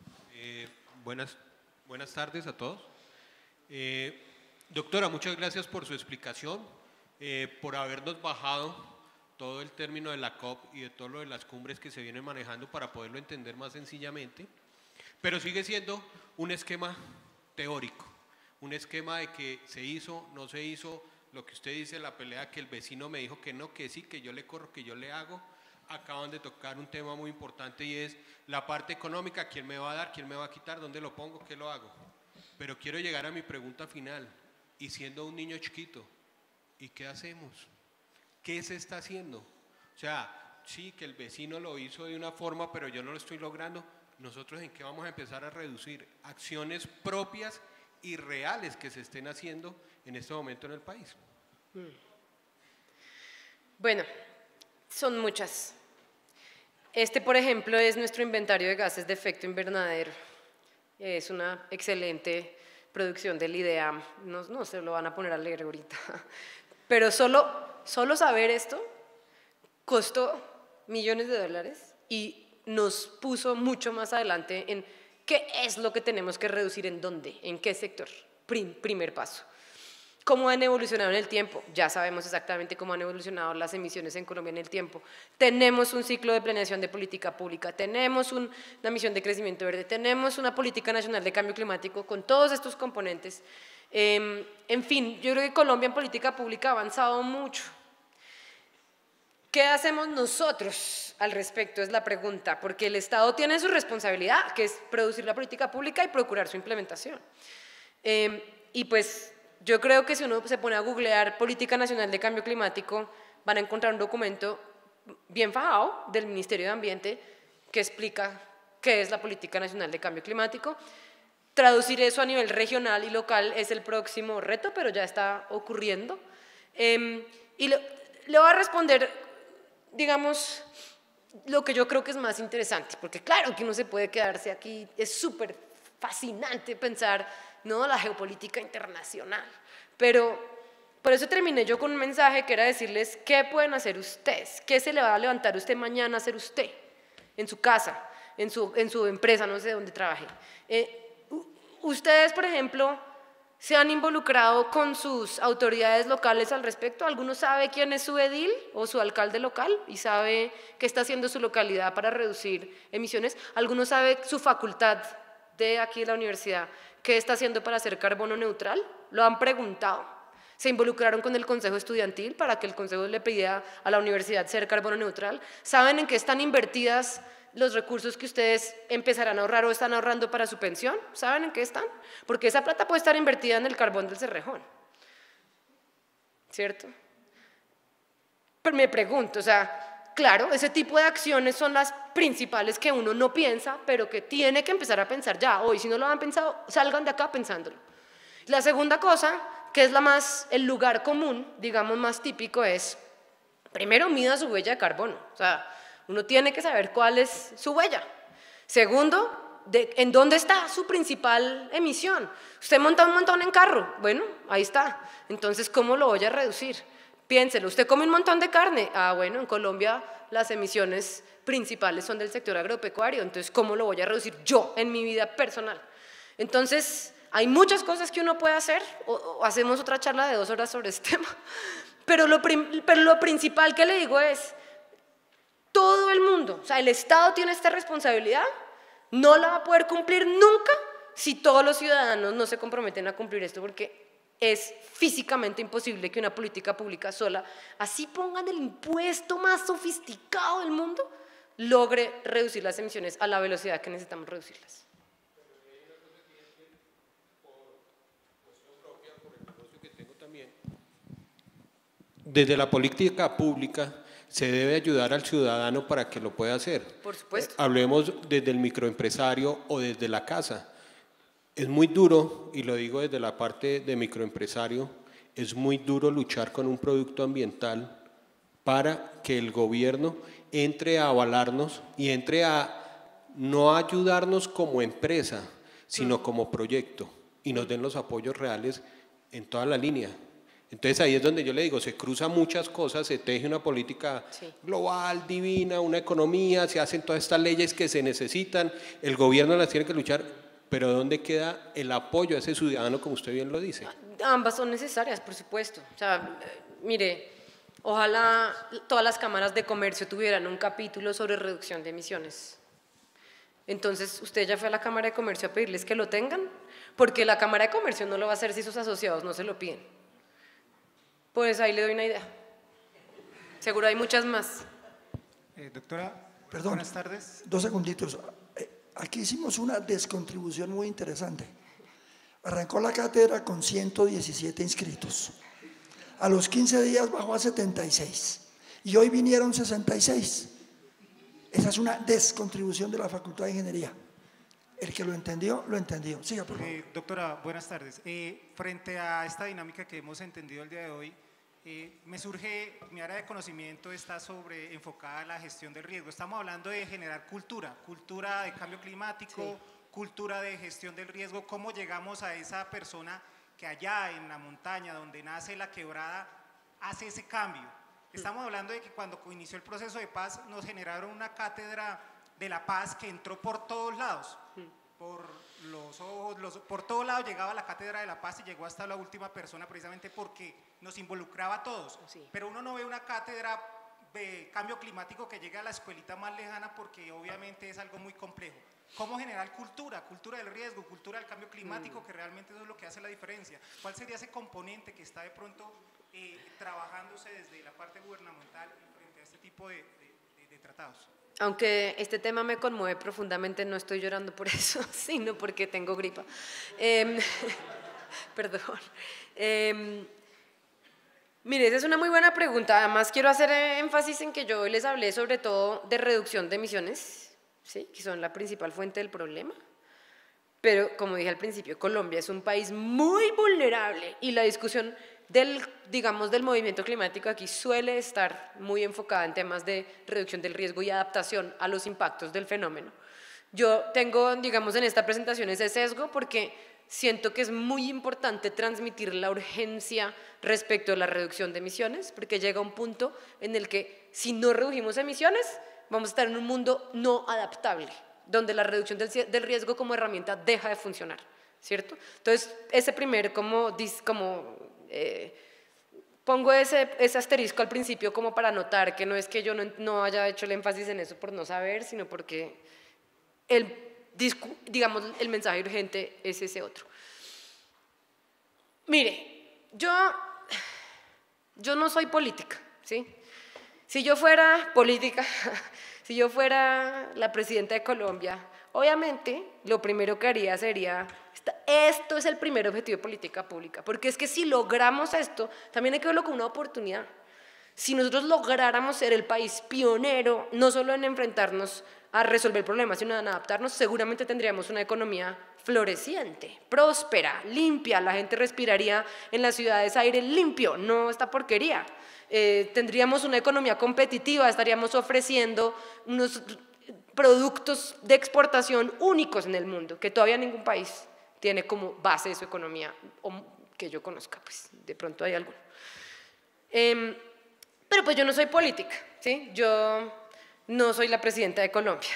Buenas tardes a todos. Doctora, muchas gracias por su explicación, por habernos bajado todo el término de la COP y de todo lo de las cumbres que se vienen manejando para poderlo entender más sencillamente, pero sigue siendo un esquema teórico. Un esquema de que se hizo, no se hizo, lo que usted dice, la pelea que el vecino me dijo que no, que sí, que yo le corro, que yo le hago. Acaban de tocar un tema muy importante y es la parte económica, ¿quién me va a dar, quién me va a quitar, dónde lo pongo, qué lo hago? Pero quiero llegar a mi pregunta final, y siendo un niño chiquito, ¿y qué hacemos? ¿Qué se está haciendo? O sea, sí, que el vecino lo hizo de una forma, pero yo no lo estoy logrando. ¿Nosotros en qué vamos a empezar a reducir? Acciones propias y reales que se estén haciendo en este momento en el país. Bueno, son muchas. Por ejemplo, es nuestro inventario de gases de efecto invernadero. Es una excelente producción del IDEAM. No se lo van a poner a leer ahorita. Pero solo saber esto costó millones de dólares y nos puso mucho más adelante en ¿qué es lo que tenemos que reducir? ¿En dónde? ¿En qué sector? Primer paso. ¿Cómo han evolucionado en el tiempo? Ya sabemos exactamente cómo han evolucionado las emisiones en Colombia en el tiempo. Tenemos un ciclo de planeación de política pública, tenemos una misión de crecimiento verde, tenemos una política nacional de cambio climático con todos estos componentes. En fin, yo creo que Colombia en política pública ha avanzado mucho. ¿Qué hacemos nosotros al respecto? Es la pregunta, porque el Estado tiene su responsabilidad, que es producir la política pública y procurar su implementación. Y pues yo creo que si uno se pone a googlear Política Nacional de Cambio Climático, van a encontrar un documento bien fajado del Ministerio de Ambiente que explica qué es la Política Nacional de Cambio Climático. Traducir eso a nivel regional y local es el próximo reto, pero ya está ocurriendo. Y le voy a responder, digamos, lo que yo creo que es más interesante, porque claro que uno se puede quedarse aquí, es súper fascinante pensar, ¿no?, la geopolítica internacional, pero por eso terminé yo con un mensaje que era decirles qué pueden hacer ustedes, qué se le va a levantar usted mañana a hacer usted, en su casa, en su empresa, no sé dónde trabaje. Ustedes, por ejemplo, ¿se han involucrado con sus autoridades locales al respecto? ¿Alguno sabe quién es su edil o su alcalde local y sabe qué está haciendo su localidad para reducir emisiones? ¿Alguno sabe su facultad de aquí de la universidad qué está haciendo para hacer carbono neutral? ¿Lo han preguntado? ¿Se involucraron con el consejo estudiantil para que el consejo le pidiera a la universidad ser carbono neutral? ¿Saben en qué están invertidas los recursos que ustedes empezarán a ahorrar o están ahorrando para su pensión? ¿Saben en qué están? Porque esa plata puede estar invertida en el carbón del Cerrejón, ¿cierto? Pero me pregunto, o sea, claro, ese tipo de acciones son las principales que uno no piensa, pero que tiene que empezar a pensar ya. Hoy, si no lo han pensado, salgan de acá pensándolo. La segunda cosa, que es el lugar común, digamos, más típico, es, primero, mida su huella de carbono. O sea, uno tiene que saber cuál es su huella. Segundo, ¿en dónde está su principal emisión? Usted monta un montón en carro, bueno, ahí está. Entonces, ¿cómo lo voy a reducir? Piénselo, usted come un montón de carne, bueno, en Colombia las emisiones principales son del sector agropecuario, entonces, ¿cómo lo voy a reducir yo en mi vida personal? Entonces, hay muchas cosas que uno puede hacer, o hacemos otra charla de 2 horas sobre este tema, pero lo principal que le digo es, todo el mundo, o sea, el Estado tiene esta responsabilidad, no la va a poder cumplir nunca si todos los ciudadanos no se comprometen a cumplir esto, porque es físicamente imposible que una política pública sola, así pongan el impuesto más sofisticado del mundo, logre reducir las emisiones a la velocidad que necesitamos reducirlas. Desde la política pública se debe ayudar al ciudadano para que lo pueda hacer. Por supuesto. Hablemos desde el microempresario o desde la casa. Es muy duro, y lo digo desde la parte de microempresario, es muy duro luchar con un producto ambiental para que el gobierno entre a avalarnos y entre a no ayudarnos como empresa, sino como proyecto, y nos den los apoyos reales en toda la línea. Entonces ahí es donde yo le digo, se cruzan muchas cosas, se teje una política global, divina, una economía, se hacen todas estas leyes que se necesitan, el gobierno las tiene que luchar, pero ¿dónde queda el apoyo a ese ciudadano, como usted bien lo dice? Ambas son necesarias, por supuesto. O sea, mire, ojalá todas las cámaras de comercio tuvieran un capítulo sobre reducción de emisiones. Entonces, ¿usted ya fue a la Cámara de Comercio a pedirles que lo tengan? Porque la Cámara de Comercio no lo va a hacer si sus asociados no se lo piden. Pues ahí le doy una idea. Seguro hay muchas más. Doctora, Perdón, buenas tardes. 2 segunditos. Aquí hicimos una descontribución muy interesante. Arrancó la cátedra con 117 inscritos. A los 15 días bajó a 76. Y hoy vinieron 66. Esa es una descontribución de la Facultad de Ingeniería. El que lo entendió, lo entendió. Siga, por favor. Doctora, buenas tardes. Frente a esta dinámica que hemos entendido el día de hoy, me surge, mi área de conocimiento está enfocada a la gestión del riesgo. Estamos hablando de generar cultura de cambio climático, cultura de gestión del riesgo. ¿Cómo llegamos a esa persona que allá en la montaña donde nace la quebrada hace ese cambio? Estamos hablando de que cuando inició el proceso de paz nos generaron una cátedra de la paz que entró por todos lados, por los ojos, por todos lados llegaba la cátedra de la paz y llegó hasta la última persona precisamente porque nos involucraba a todos. Pero uno no ve una cátedra de cambio climático que llegue a la escuelita más lejana porque obviamente es algo muy complejo. ¿Cómo generar cultura del riesgo, cultura del cambio climático, que realmente eso es lo que hace la diferencia? ¿Cuál sería ese componente que está de pronto trabajándose desde la parte gubernamental frente a este tipo de tratados? Aunque este tema me conmueve profundamente, no estoy llorando por eso, sino porque tengo gripa. Perdón. Mire, esa es una muy buena pregunta. Además, quiero hacer énfasis en que yo hoy les hablé sobre todo de reducción de emisiones, ¿sí? Que son la principal fuente del problema. Pero, como dije al principio, Colombia es un país muy vulnerable y la discusión digamos, del movimiento climático aquí suele estar muy enfocada en temas de reducción del riesgo y adaptación a los impactos del fenómeno. Yo tengo, digamos, en esta presentación ese sesgo porque siento que es muy importante transmitir la urgencia respecto a la reducción de emisiones, porque llega un punto en el que si no reducimos emisiones, vamos a estar en un mundo no adaptable, donde la reducción del riesgo como herramienta deja de funcionar, ¿cierto? Entonces, ese primer pongo ese asterisco al principio como para notar que no es que yo no haya hecho el énfasis en eso por no saber, sino porque digamos, el mensaje urgente es ese otro. Mire, yo no soy política, ¿sí? Si yo fuera política, si yo fuera la presidenta de Colombia, obviamente lo primero que haría sería, esto es el primer objetivo de política pública, porque es que si logramos esto, también hay que verlo como una oportunidad. Si nosotros lográramos ser el país pionero, no solo en enfrentarnos a resolver problemas, sino en adaptarnos, seguramente tendríamos una economía floreciente, próspera, limpia, la gente respiraría en las ciudades aire limpio, no esta porquería. Tendríamos una economía competitiva, estaríamos ofreciendo unos productos de exportación únicos en el mundo, que todavía ningún país tiene como base de su economía, o que yo conozca, pues de pronto hay alguno. Pero pues yo no soy política, ¿sí? Yo no soy la presidenta de Colombia.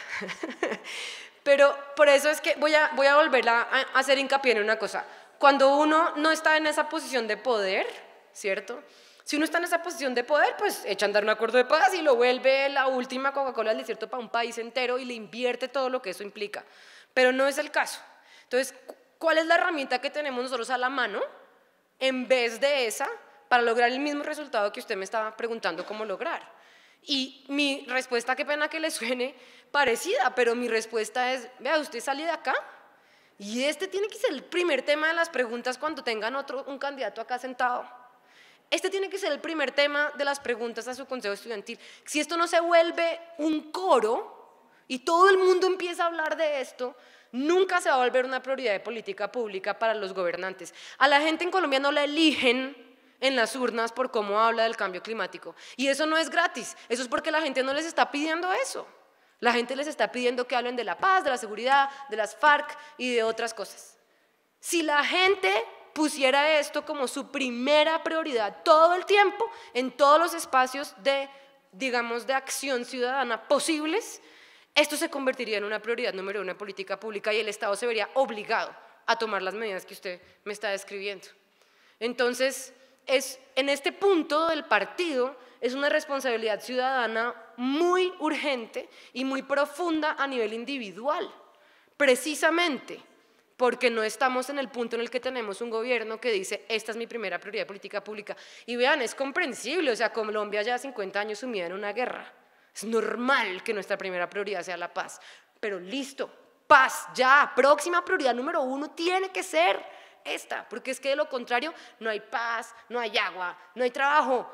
Pero por eso es que voy a volver a hacer hincapié en una cosa. Cuando uno no está en esa posición de poder, ¿cierto? Si uno está en esa posición de poder, pues echa a andar un acuerdo de paz y lo vuelve la última Coca-Cola del desierto para un país entero y le invierte todo lo que eso implica. Pero no es el caso. Entonces, ¿cuál es la herramienta que tenemos nosotros a la mano en vez de esa para lograr el mismo resultado que usted me estaba preguntando cómo lograr? Y mi respuesta, qué pena que le suene parecida, pero mi respuesta es, vea, usted sale de acá y este tiene que ser el primer tema de las preguntas cuando tengan un candidato acá sentado. Este tiene que ser el primer tema de las preguntas a su consejo estudiantil. Si esto no se vuelve un coro y todo el mundo empieza a hablar de esto, nunca se va a volver una prioridad de política pública para los gobernantes. A la gente en Colombia no la eligen en las urnas por cómo habla del cambio climático. Y eso no es gratis, eso es porque la gente no les está pidiendo eso. La gente les está pidiendo que hablen de la paz, de la seguridad, de las FARC y de otras cosas. Si la gente pusiera esto como su primera prioridad todo el tiempo, en todos los espacios de, digamos, de acción ciudadana posibles, esto se convertiría en una prioridad número 1 en política pública y el Estado se vería obligado a tomar las medidas que usted me está describiendo. Entonces, en este punto del partido es una responsabilidad ciudadana muy urgente y muy profunda a nivel individual, precisamente porque no estamos en el punto en el que tenemos un gobierno que dice, esta es mi primera prioridad de política pública. Y vean, es comprensible, o sea, Colombia ya 50 años sumida en una guerra. Es normal que nuestra primera prioridad sea la paz, pero listo, paz, ya, próxima prioridad número 1 tiene que ser esta, porque es que de lo contrario no hay paz, no hay agua, no hay trabajo,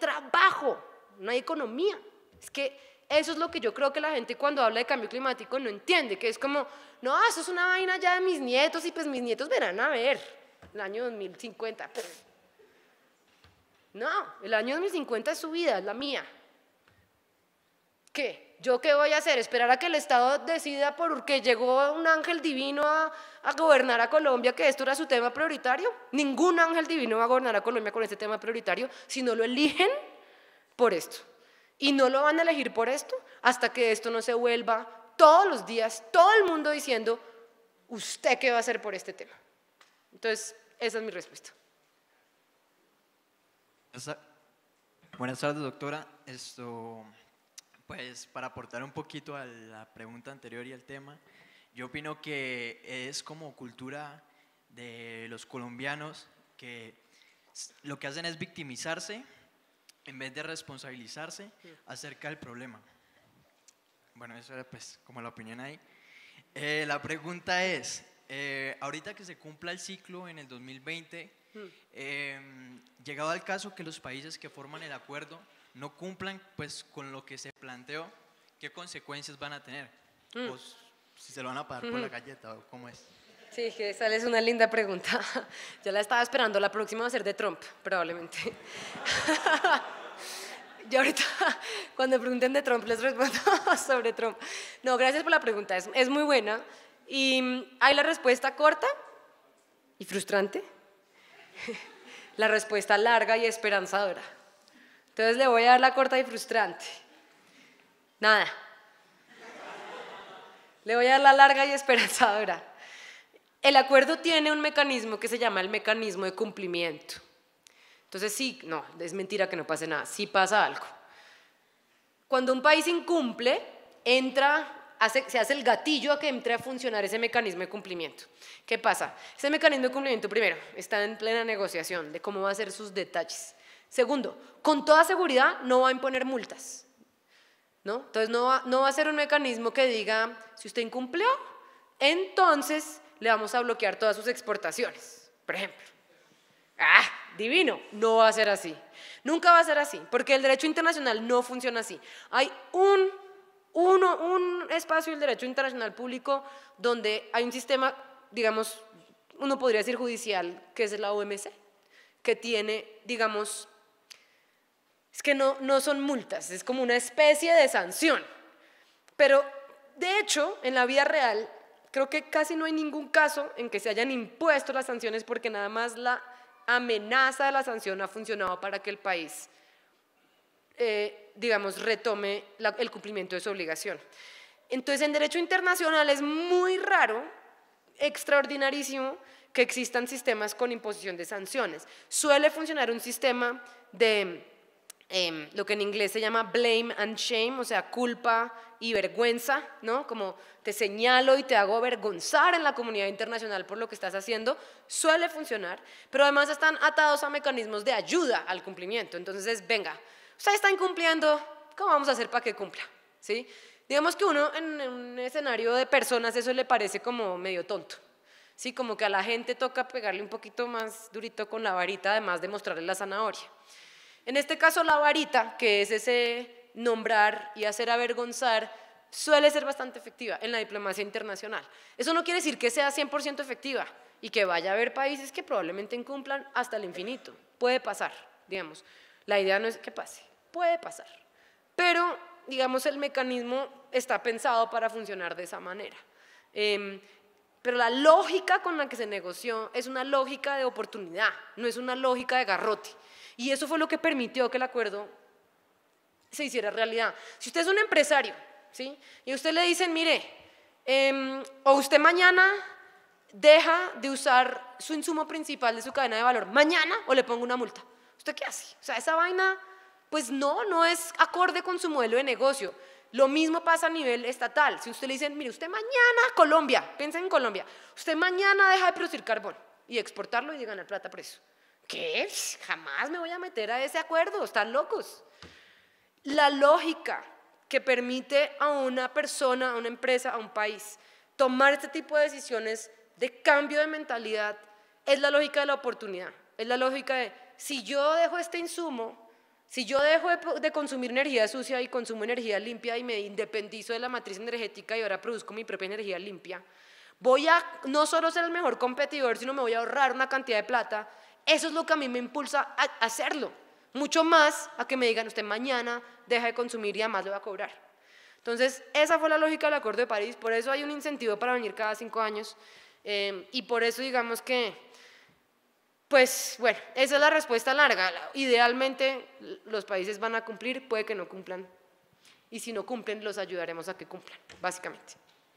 no hay economía. Es que eso es lo que yo creo que la gente cuando habla de cambio climático no entiende, que es como, no, eso es una vaina ya de mis nietos y pues mis nietos verán a ver el año 2050. No, el año 2050 es su vida, es la mía. ¿Qué? ¿Yo qué voy a hacer? ¿Esperar a que el Estado decida porque llegó un ángel divino a gobernar a Colombia que esto era su tema prioritario? Ningún ángel divino va a gobernar a Colombia con este tema prioritario si no lo eligen por esto. Y no lo van a elegir por esto hasta que esto no se vuelva todos los días, todo el mundo diciendo, ¿usted qué va a hacer por este tema? Entonces, esa es mi respuesta. Buenas tardes, doctora. Pues para aportar un poquito a la pregunta anterior y al tema, yo opino que es como cultura de los colombianos que lo que hacen es victimizarse en vez de responsabilizarse acerca del problema. Bueno, eso era pues como la opinión ahí. La pregunta es, ahorita que se cumpla el ciclo en el 2020, llegado al caso que los países que forman el acuerdo no cumplan pues con lo que se planteó, ¿qué consecuencias van a tener? O si se lo van a pagar por la galleta, o cómo es. Sí, que esa es una linda pregunta. Yo la estaba esperando, la próxima va a ser de Trump, probablemente. Yo ahorita, cuando pregunten de Trump, les respondo sobre Trump. No, gracias por la pregunta, es muy buena. Y hay la respuesta corta y frustrante, la respuesta larga y esperanzadora. Entonces le voy a dar la corta y frustrante. Nada. Le voy a dar la larga y esperanzadora. El acuerdo tiene un mecanismo que se llama el mecanismo de cumplimiento. Entonces sí, no, es mentira que no pase nada, sí pasa algo. Cuando un país incumple, se hace el gatillo a que entre a funcionar ese mecanismo de cumplimiento. ¿Qué pasa? Ese mecanismo de cumplimiento, primero, está en plena negociación de cómo va a ser sus detalles. Segundo, con toda seguridad no va a imponer multas, ¿no? Entonces no va a ser un mecanismo que diga, si usted incumplió, entonces le vamos a bloquear todas sus exportaciones, por ejemplo. ¡Ah! Divino. No va a ser así. Nunca va a ser así, porque el derecho internacional no funciona así. Hay un espacio del derecho internacional público donde hay un sistema, digamos, uno podría decir judicial, que es la OMC, que tiene, digamos, es que no son multas, es como una especie de sanción. Pero, de hecho, en la vida real, creo que casi no hay ningún caso en que se hayan impuesto las sanciones porque nada más la amenaza de la sanción ha funcionado para que el país, digamos, retome el cumplimiento de su obligación. Entonces, en derecho internacional es muy raro, extraordinarísimo, que existan sistemas con imposición de sanciones. Suele funcionar un sistema de lo que en inglés se llama blame and shame, o sea, culpa y vergüenza, ¿no? Como te señalo y te hago avergonzar en la comunidad internacional por lo que estás haciendo, suele funcionar, pero además están atados a mecanismos de ayuda al cumplimiento. Entonces, venga, usted está incumpliendo, ¿cómo vamos a hacer para que cumpla? ¿Sí? Digamos que uno en un escenario de personas eso le parece como medio tonto, ¿sí? Como que a la gente toca pegarle un poquito más durito con la varita, además de mostrarle la zanahoria. En este caso, la varita, que es ese nombrar y hacer avergonzar, suele ser bastante efectiva en la diplomacia internacional. Eso no quiere decir que sea 100% efectiva y que vaya a haber países que probablemente incumplan hasta el infinito. Puede pasar, digamos. La idea no es que pase, puede pasar. Pero, digamos, el mecanismo está pensado para funcionar de esa manera. Pero la lógica con la que se negoció es una lógica de oportunidad, no es una lógica de garrote. Y eso fue lo que permitió que el acuerdo se hiciera realidad. Si usted es un empresario, ¿sí? Y a usted le dicen, mire, o usted mañana deja de usar su insumo principal de su cadena de valor, mañana o le pongo una multa. ¿Usted qué hace? O sea, esa vaina, pues no es acorde con su modelo de negocio. Lo mismo pasa a nivel estatal. Si usted le dicen, mire, usted mañana, Colombia, piensa en Colombia, usted mañana deja de producir carbón y exportarlo y de ganar plata por eso. ¿Qué? Jamás me voy a meter a ese acuerdo, están locos. La lógica que permite a una persona, a una empresa, a un país tomar este tipo de decisiones de cambio de mentalidad es la lógica de la oportunidad, es la lógica de si yo dejo este insumo, si yo dejo de consumir energía sucia y consumo energía limpia y me independizo de la matriz energética y ahora produzco mi propia energía limpia, voy a no solo ser el mejor competidor, sino me voy a ahorrar una cantidad de plata. Eso es lo que a mí me impulsa a hacerlo, mucho más a que me digan usted mañana deja de consumir y además le va a cobrar. Entonces, esa fue la lógica del Acuerdo de París, por eso hay un incentivo para venir cada 5 años y por eso digamos que, pues bueno, esa es la respuesta larga. Idealmente los países van a cumplir, puede que no cumplan y si no cumplen los ayudaremos a que cumplan, básicamente.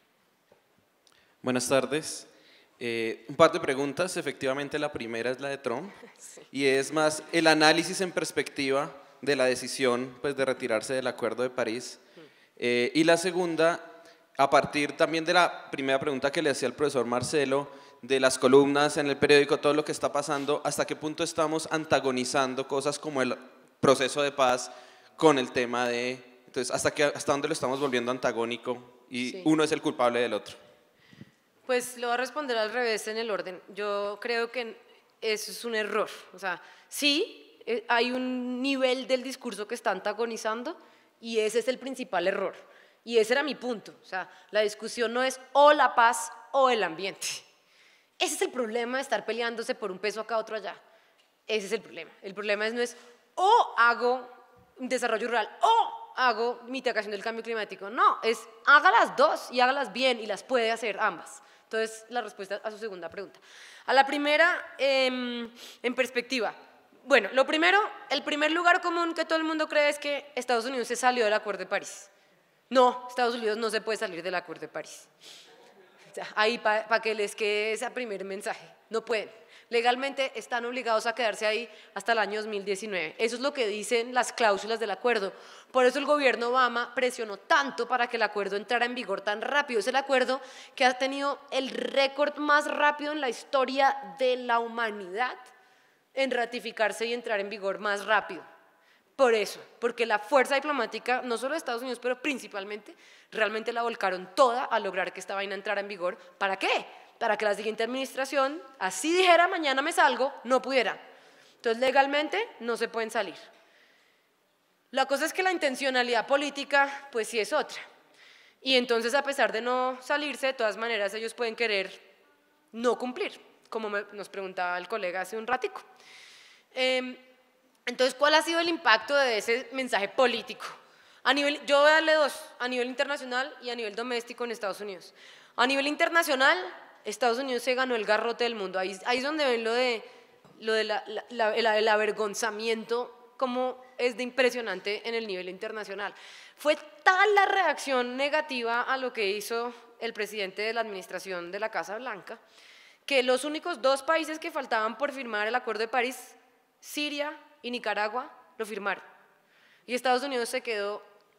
Buenas tardes. Un par de preguntas, efectivamente la primera es la de Trump Sí. y es más el análisis en perspectiva de la decisión pues, de retirarse del Acuerdo de París y la segunda, a partir también de la primera pregunta que le hacía el profesor Marcelo, de las columnas en el periódico, todo lo que está pasando, hasta qué punto estamos antagonizando cosas como el proceso de paz con el tema de, entonces hasta dónde lo estamos volviendo antagónico y Sí. uno es el culpable del otro. Pues lo voy a responder al revés en el orden. Yo creo que eso es un error. O sea, sí, hay un nivel del discurso que está antagonizando y ese es el principal error. Y ese era mi punto. O sea, la discusión no es o la paz o el ambiente. Ese es el problema de estar peleándose por un peso acá, otro allá. Ese es el problema. El problema no es o hago un desarrollo rural o hago mitigación del cambio climático. No, es haga las dos y hágalas bien y las puede hacer ambas. Entonces, la respuesta a su segunda pregunta. A la primera, en perspectiva. Bueno, lo primero, el primer lugar común que todo el mundo cree es que Estados Unidos se salió del Acuerdo de París. No, Estados Unidos no se puede salir del Acuerdo de París. O sea, ahí para que les quede ese primer mensaje. No pueden. Legalmente están obligados a quedarse ahí hasta el año 2019. Eso es lo que dicen las cláusulas del acuerdo. Por eso el gobierno Obama presionó tanto para que el acuerdo entrara en vigor tan rápido. Es el acuerdo que ha tenido el récord más rápido en la historia de la humanidad en ratificarse y entrar en vigor más rápido. Por eso, porque la fuerza diplomática, no solo de Estados Unidos, pero principalmente, realmente la volcaron toda a lograr que esta vaina entrara en vigor. ¿Para qué? Para que la siguiente administración, así dijera, mañana me salgo, no pudiera. Entonces, legalmente no se pueden salir. La cosa es que la intencionalidad política, pues sí es otra. Y entonces, a pesar de no salirse, de todas maneras, ellos pueden querer no cumplir, como nos preguntaba el colega hace un ratico. Entonces, ¿cuál ha sido el impacto de ese mensaje político? Yo voy a darle dos, a nivel internacional y a nivel doméstico en Estados Unidos. A nivel internacional, Estados Unidos se ganó el garrote del mundo. Ahí es donde ven lo de el avergonzamiento, como es de impresionante en el nivel internacional. Fue tal la reacción negativa a lo que hizo el presidente de la administración de la Casa Blanca, que los únicos dos países que faltaban por firmar el Acuerdo de París, Siria y Nicaragua, lo firmaron. Y Estados Unidos se quedó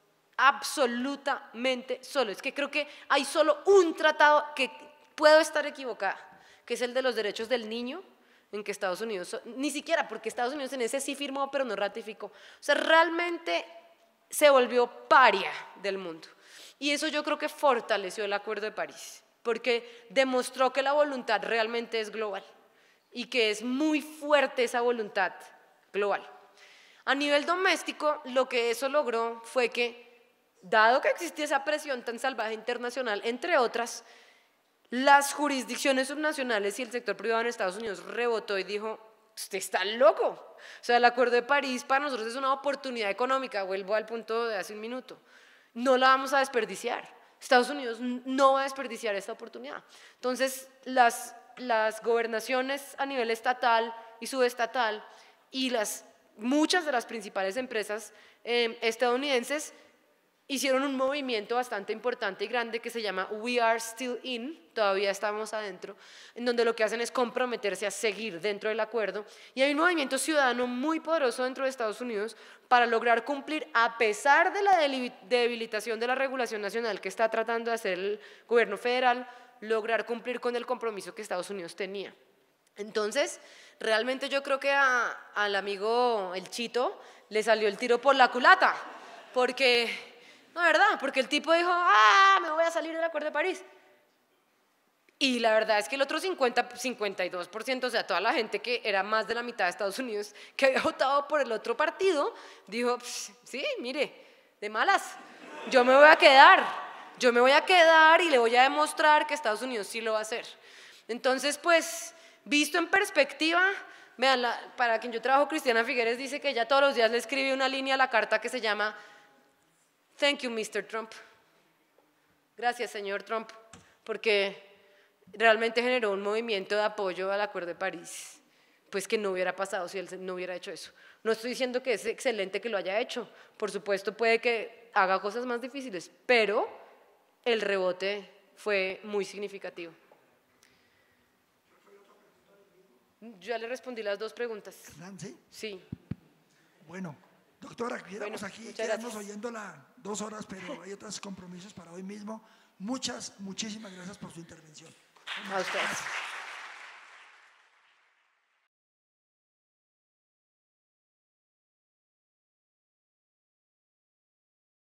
absolutamente solo. Es que creo que hay solo un tratado que puedo estar equivocada, que es el de los derechos del niño, en que Estados Unidos, ni siquiera, porque Estados Unidos en ese sí firmó, pero no ratificó. O sea, realmente se volvió paria del mundo. Y eso yo creo que fortaleció el Acuerdo de París, porque demostró que la voluntad realmente es global y que es muy fuerte esa voluntad global. A nivel doméstico, lo que eso logró fue que, dado que existía esa presión tan salvaje internacional, entre otras, las jurisdicciones subnacionales y el sector privado en Estados Unidos rebotó y dijo, usted está loco. O sea, el Acuerdo de París para nosotros es una oportunidad económica, vuelvo al punto de hace un minuto. No la vamos a desperdiciar. Estados Unidos no va a desperdiciar esta oportunidad. Entonces, las gobernaciones a nivel estatal y subestatal y muchas de las principales empresas estadounidenses hicieron un movimiento bastante importante y grande que se llama We Are Still In, todavía estamos adentro, en donde lo que hacen es comprometerse a seguir dentro del acuerdo, y hay un movimiento ciudadano muy poderoso dentro de Estados Unidos para lograr cumplir, a pesar de la debilitación de la regulación nacional que está tratando de hacer el gobierno federal, lograr cumplir con el compromiso que Estados Unidos tenía. Entonces, realmente yo creo que al amigo el Chito le salió el tiro por la culata, porque... No, ¿verdad? Porque el tipo dijo, me voy a salir del Acuerdo de París. Y la verdad es que el otro 52%, o sea, toda la gente que era más de la mitad de Estados Unidos, que había votado por el otro partido, dijo, sí, mire, de malas, yo me voy a quedar y le voy a demostrar que Estados Unidos sí lo va a hacer. Entonces, pues, visto en perspectiva, vean, para quien yo trabajo, Cristiana Figueres dice que ella todos los días le escribe una línea a la carta que se llama Thank you, Mr. Trump. Gracias, señor Trump, porque realmente generó un movimiento de apoyo al Acuerdo de París, pues que no hubiera pasado si él no hubiera hecho eso. No estoy diciendo que es excelente que lo haya hecho, por supuesto puede que haga cosas más difíciles, pero el rebote fue muy significativo. Yo ya le respondí las dos preguntas. ¿Sí? Sí. Bueno, doctora, quedamos aquí, quedamos oyéndola 2 horas, pero hay otros compromisos para hoy mismo. Muchísimas gracias por su intervención. A ustedes.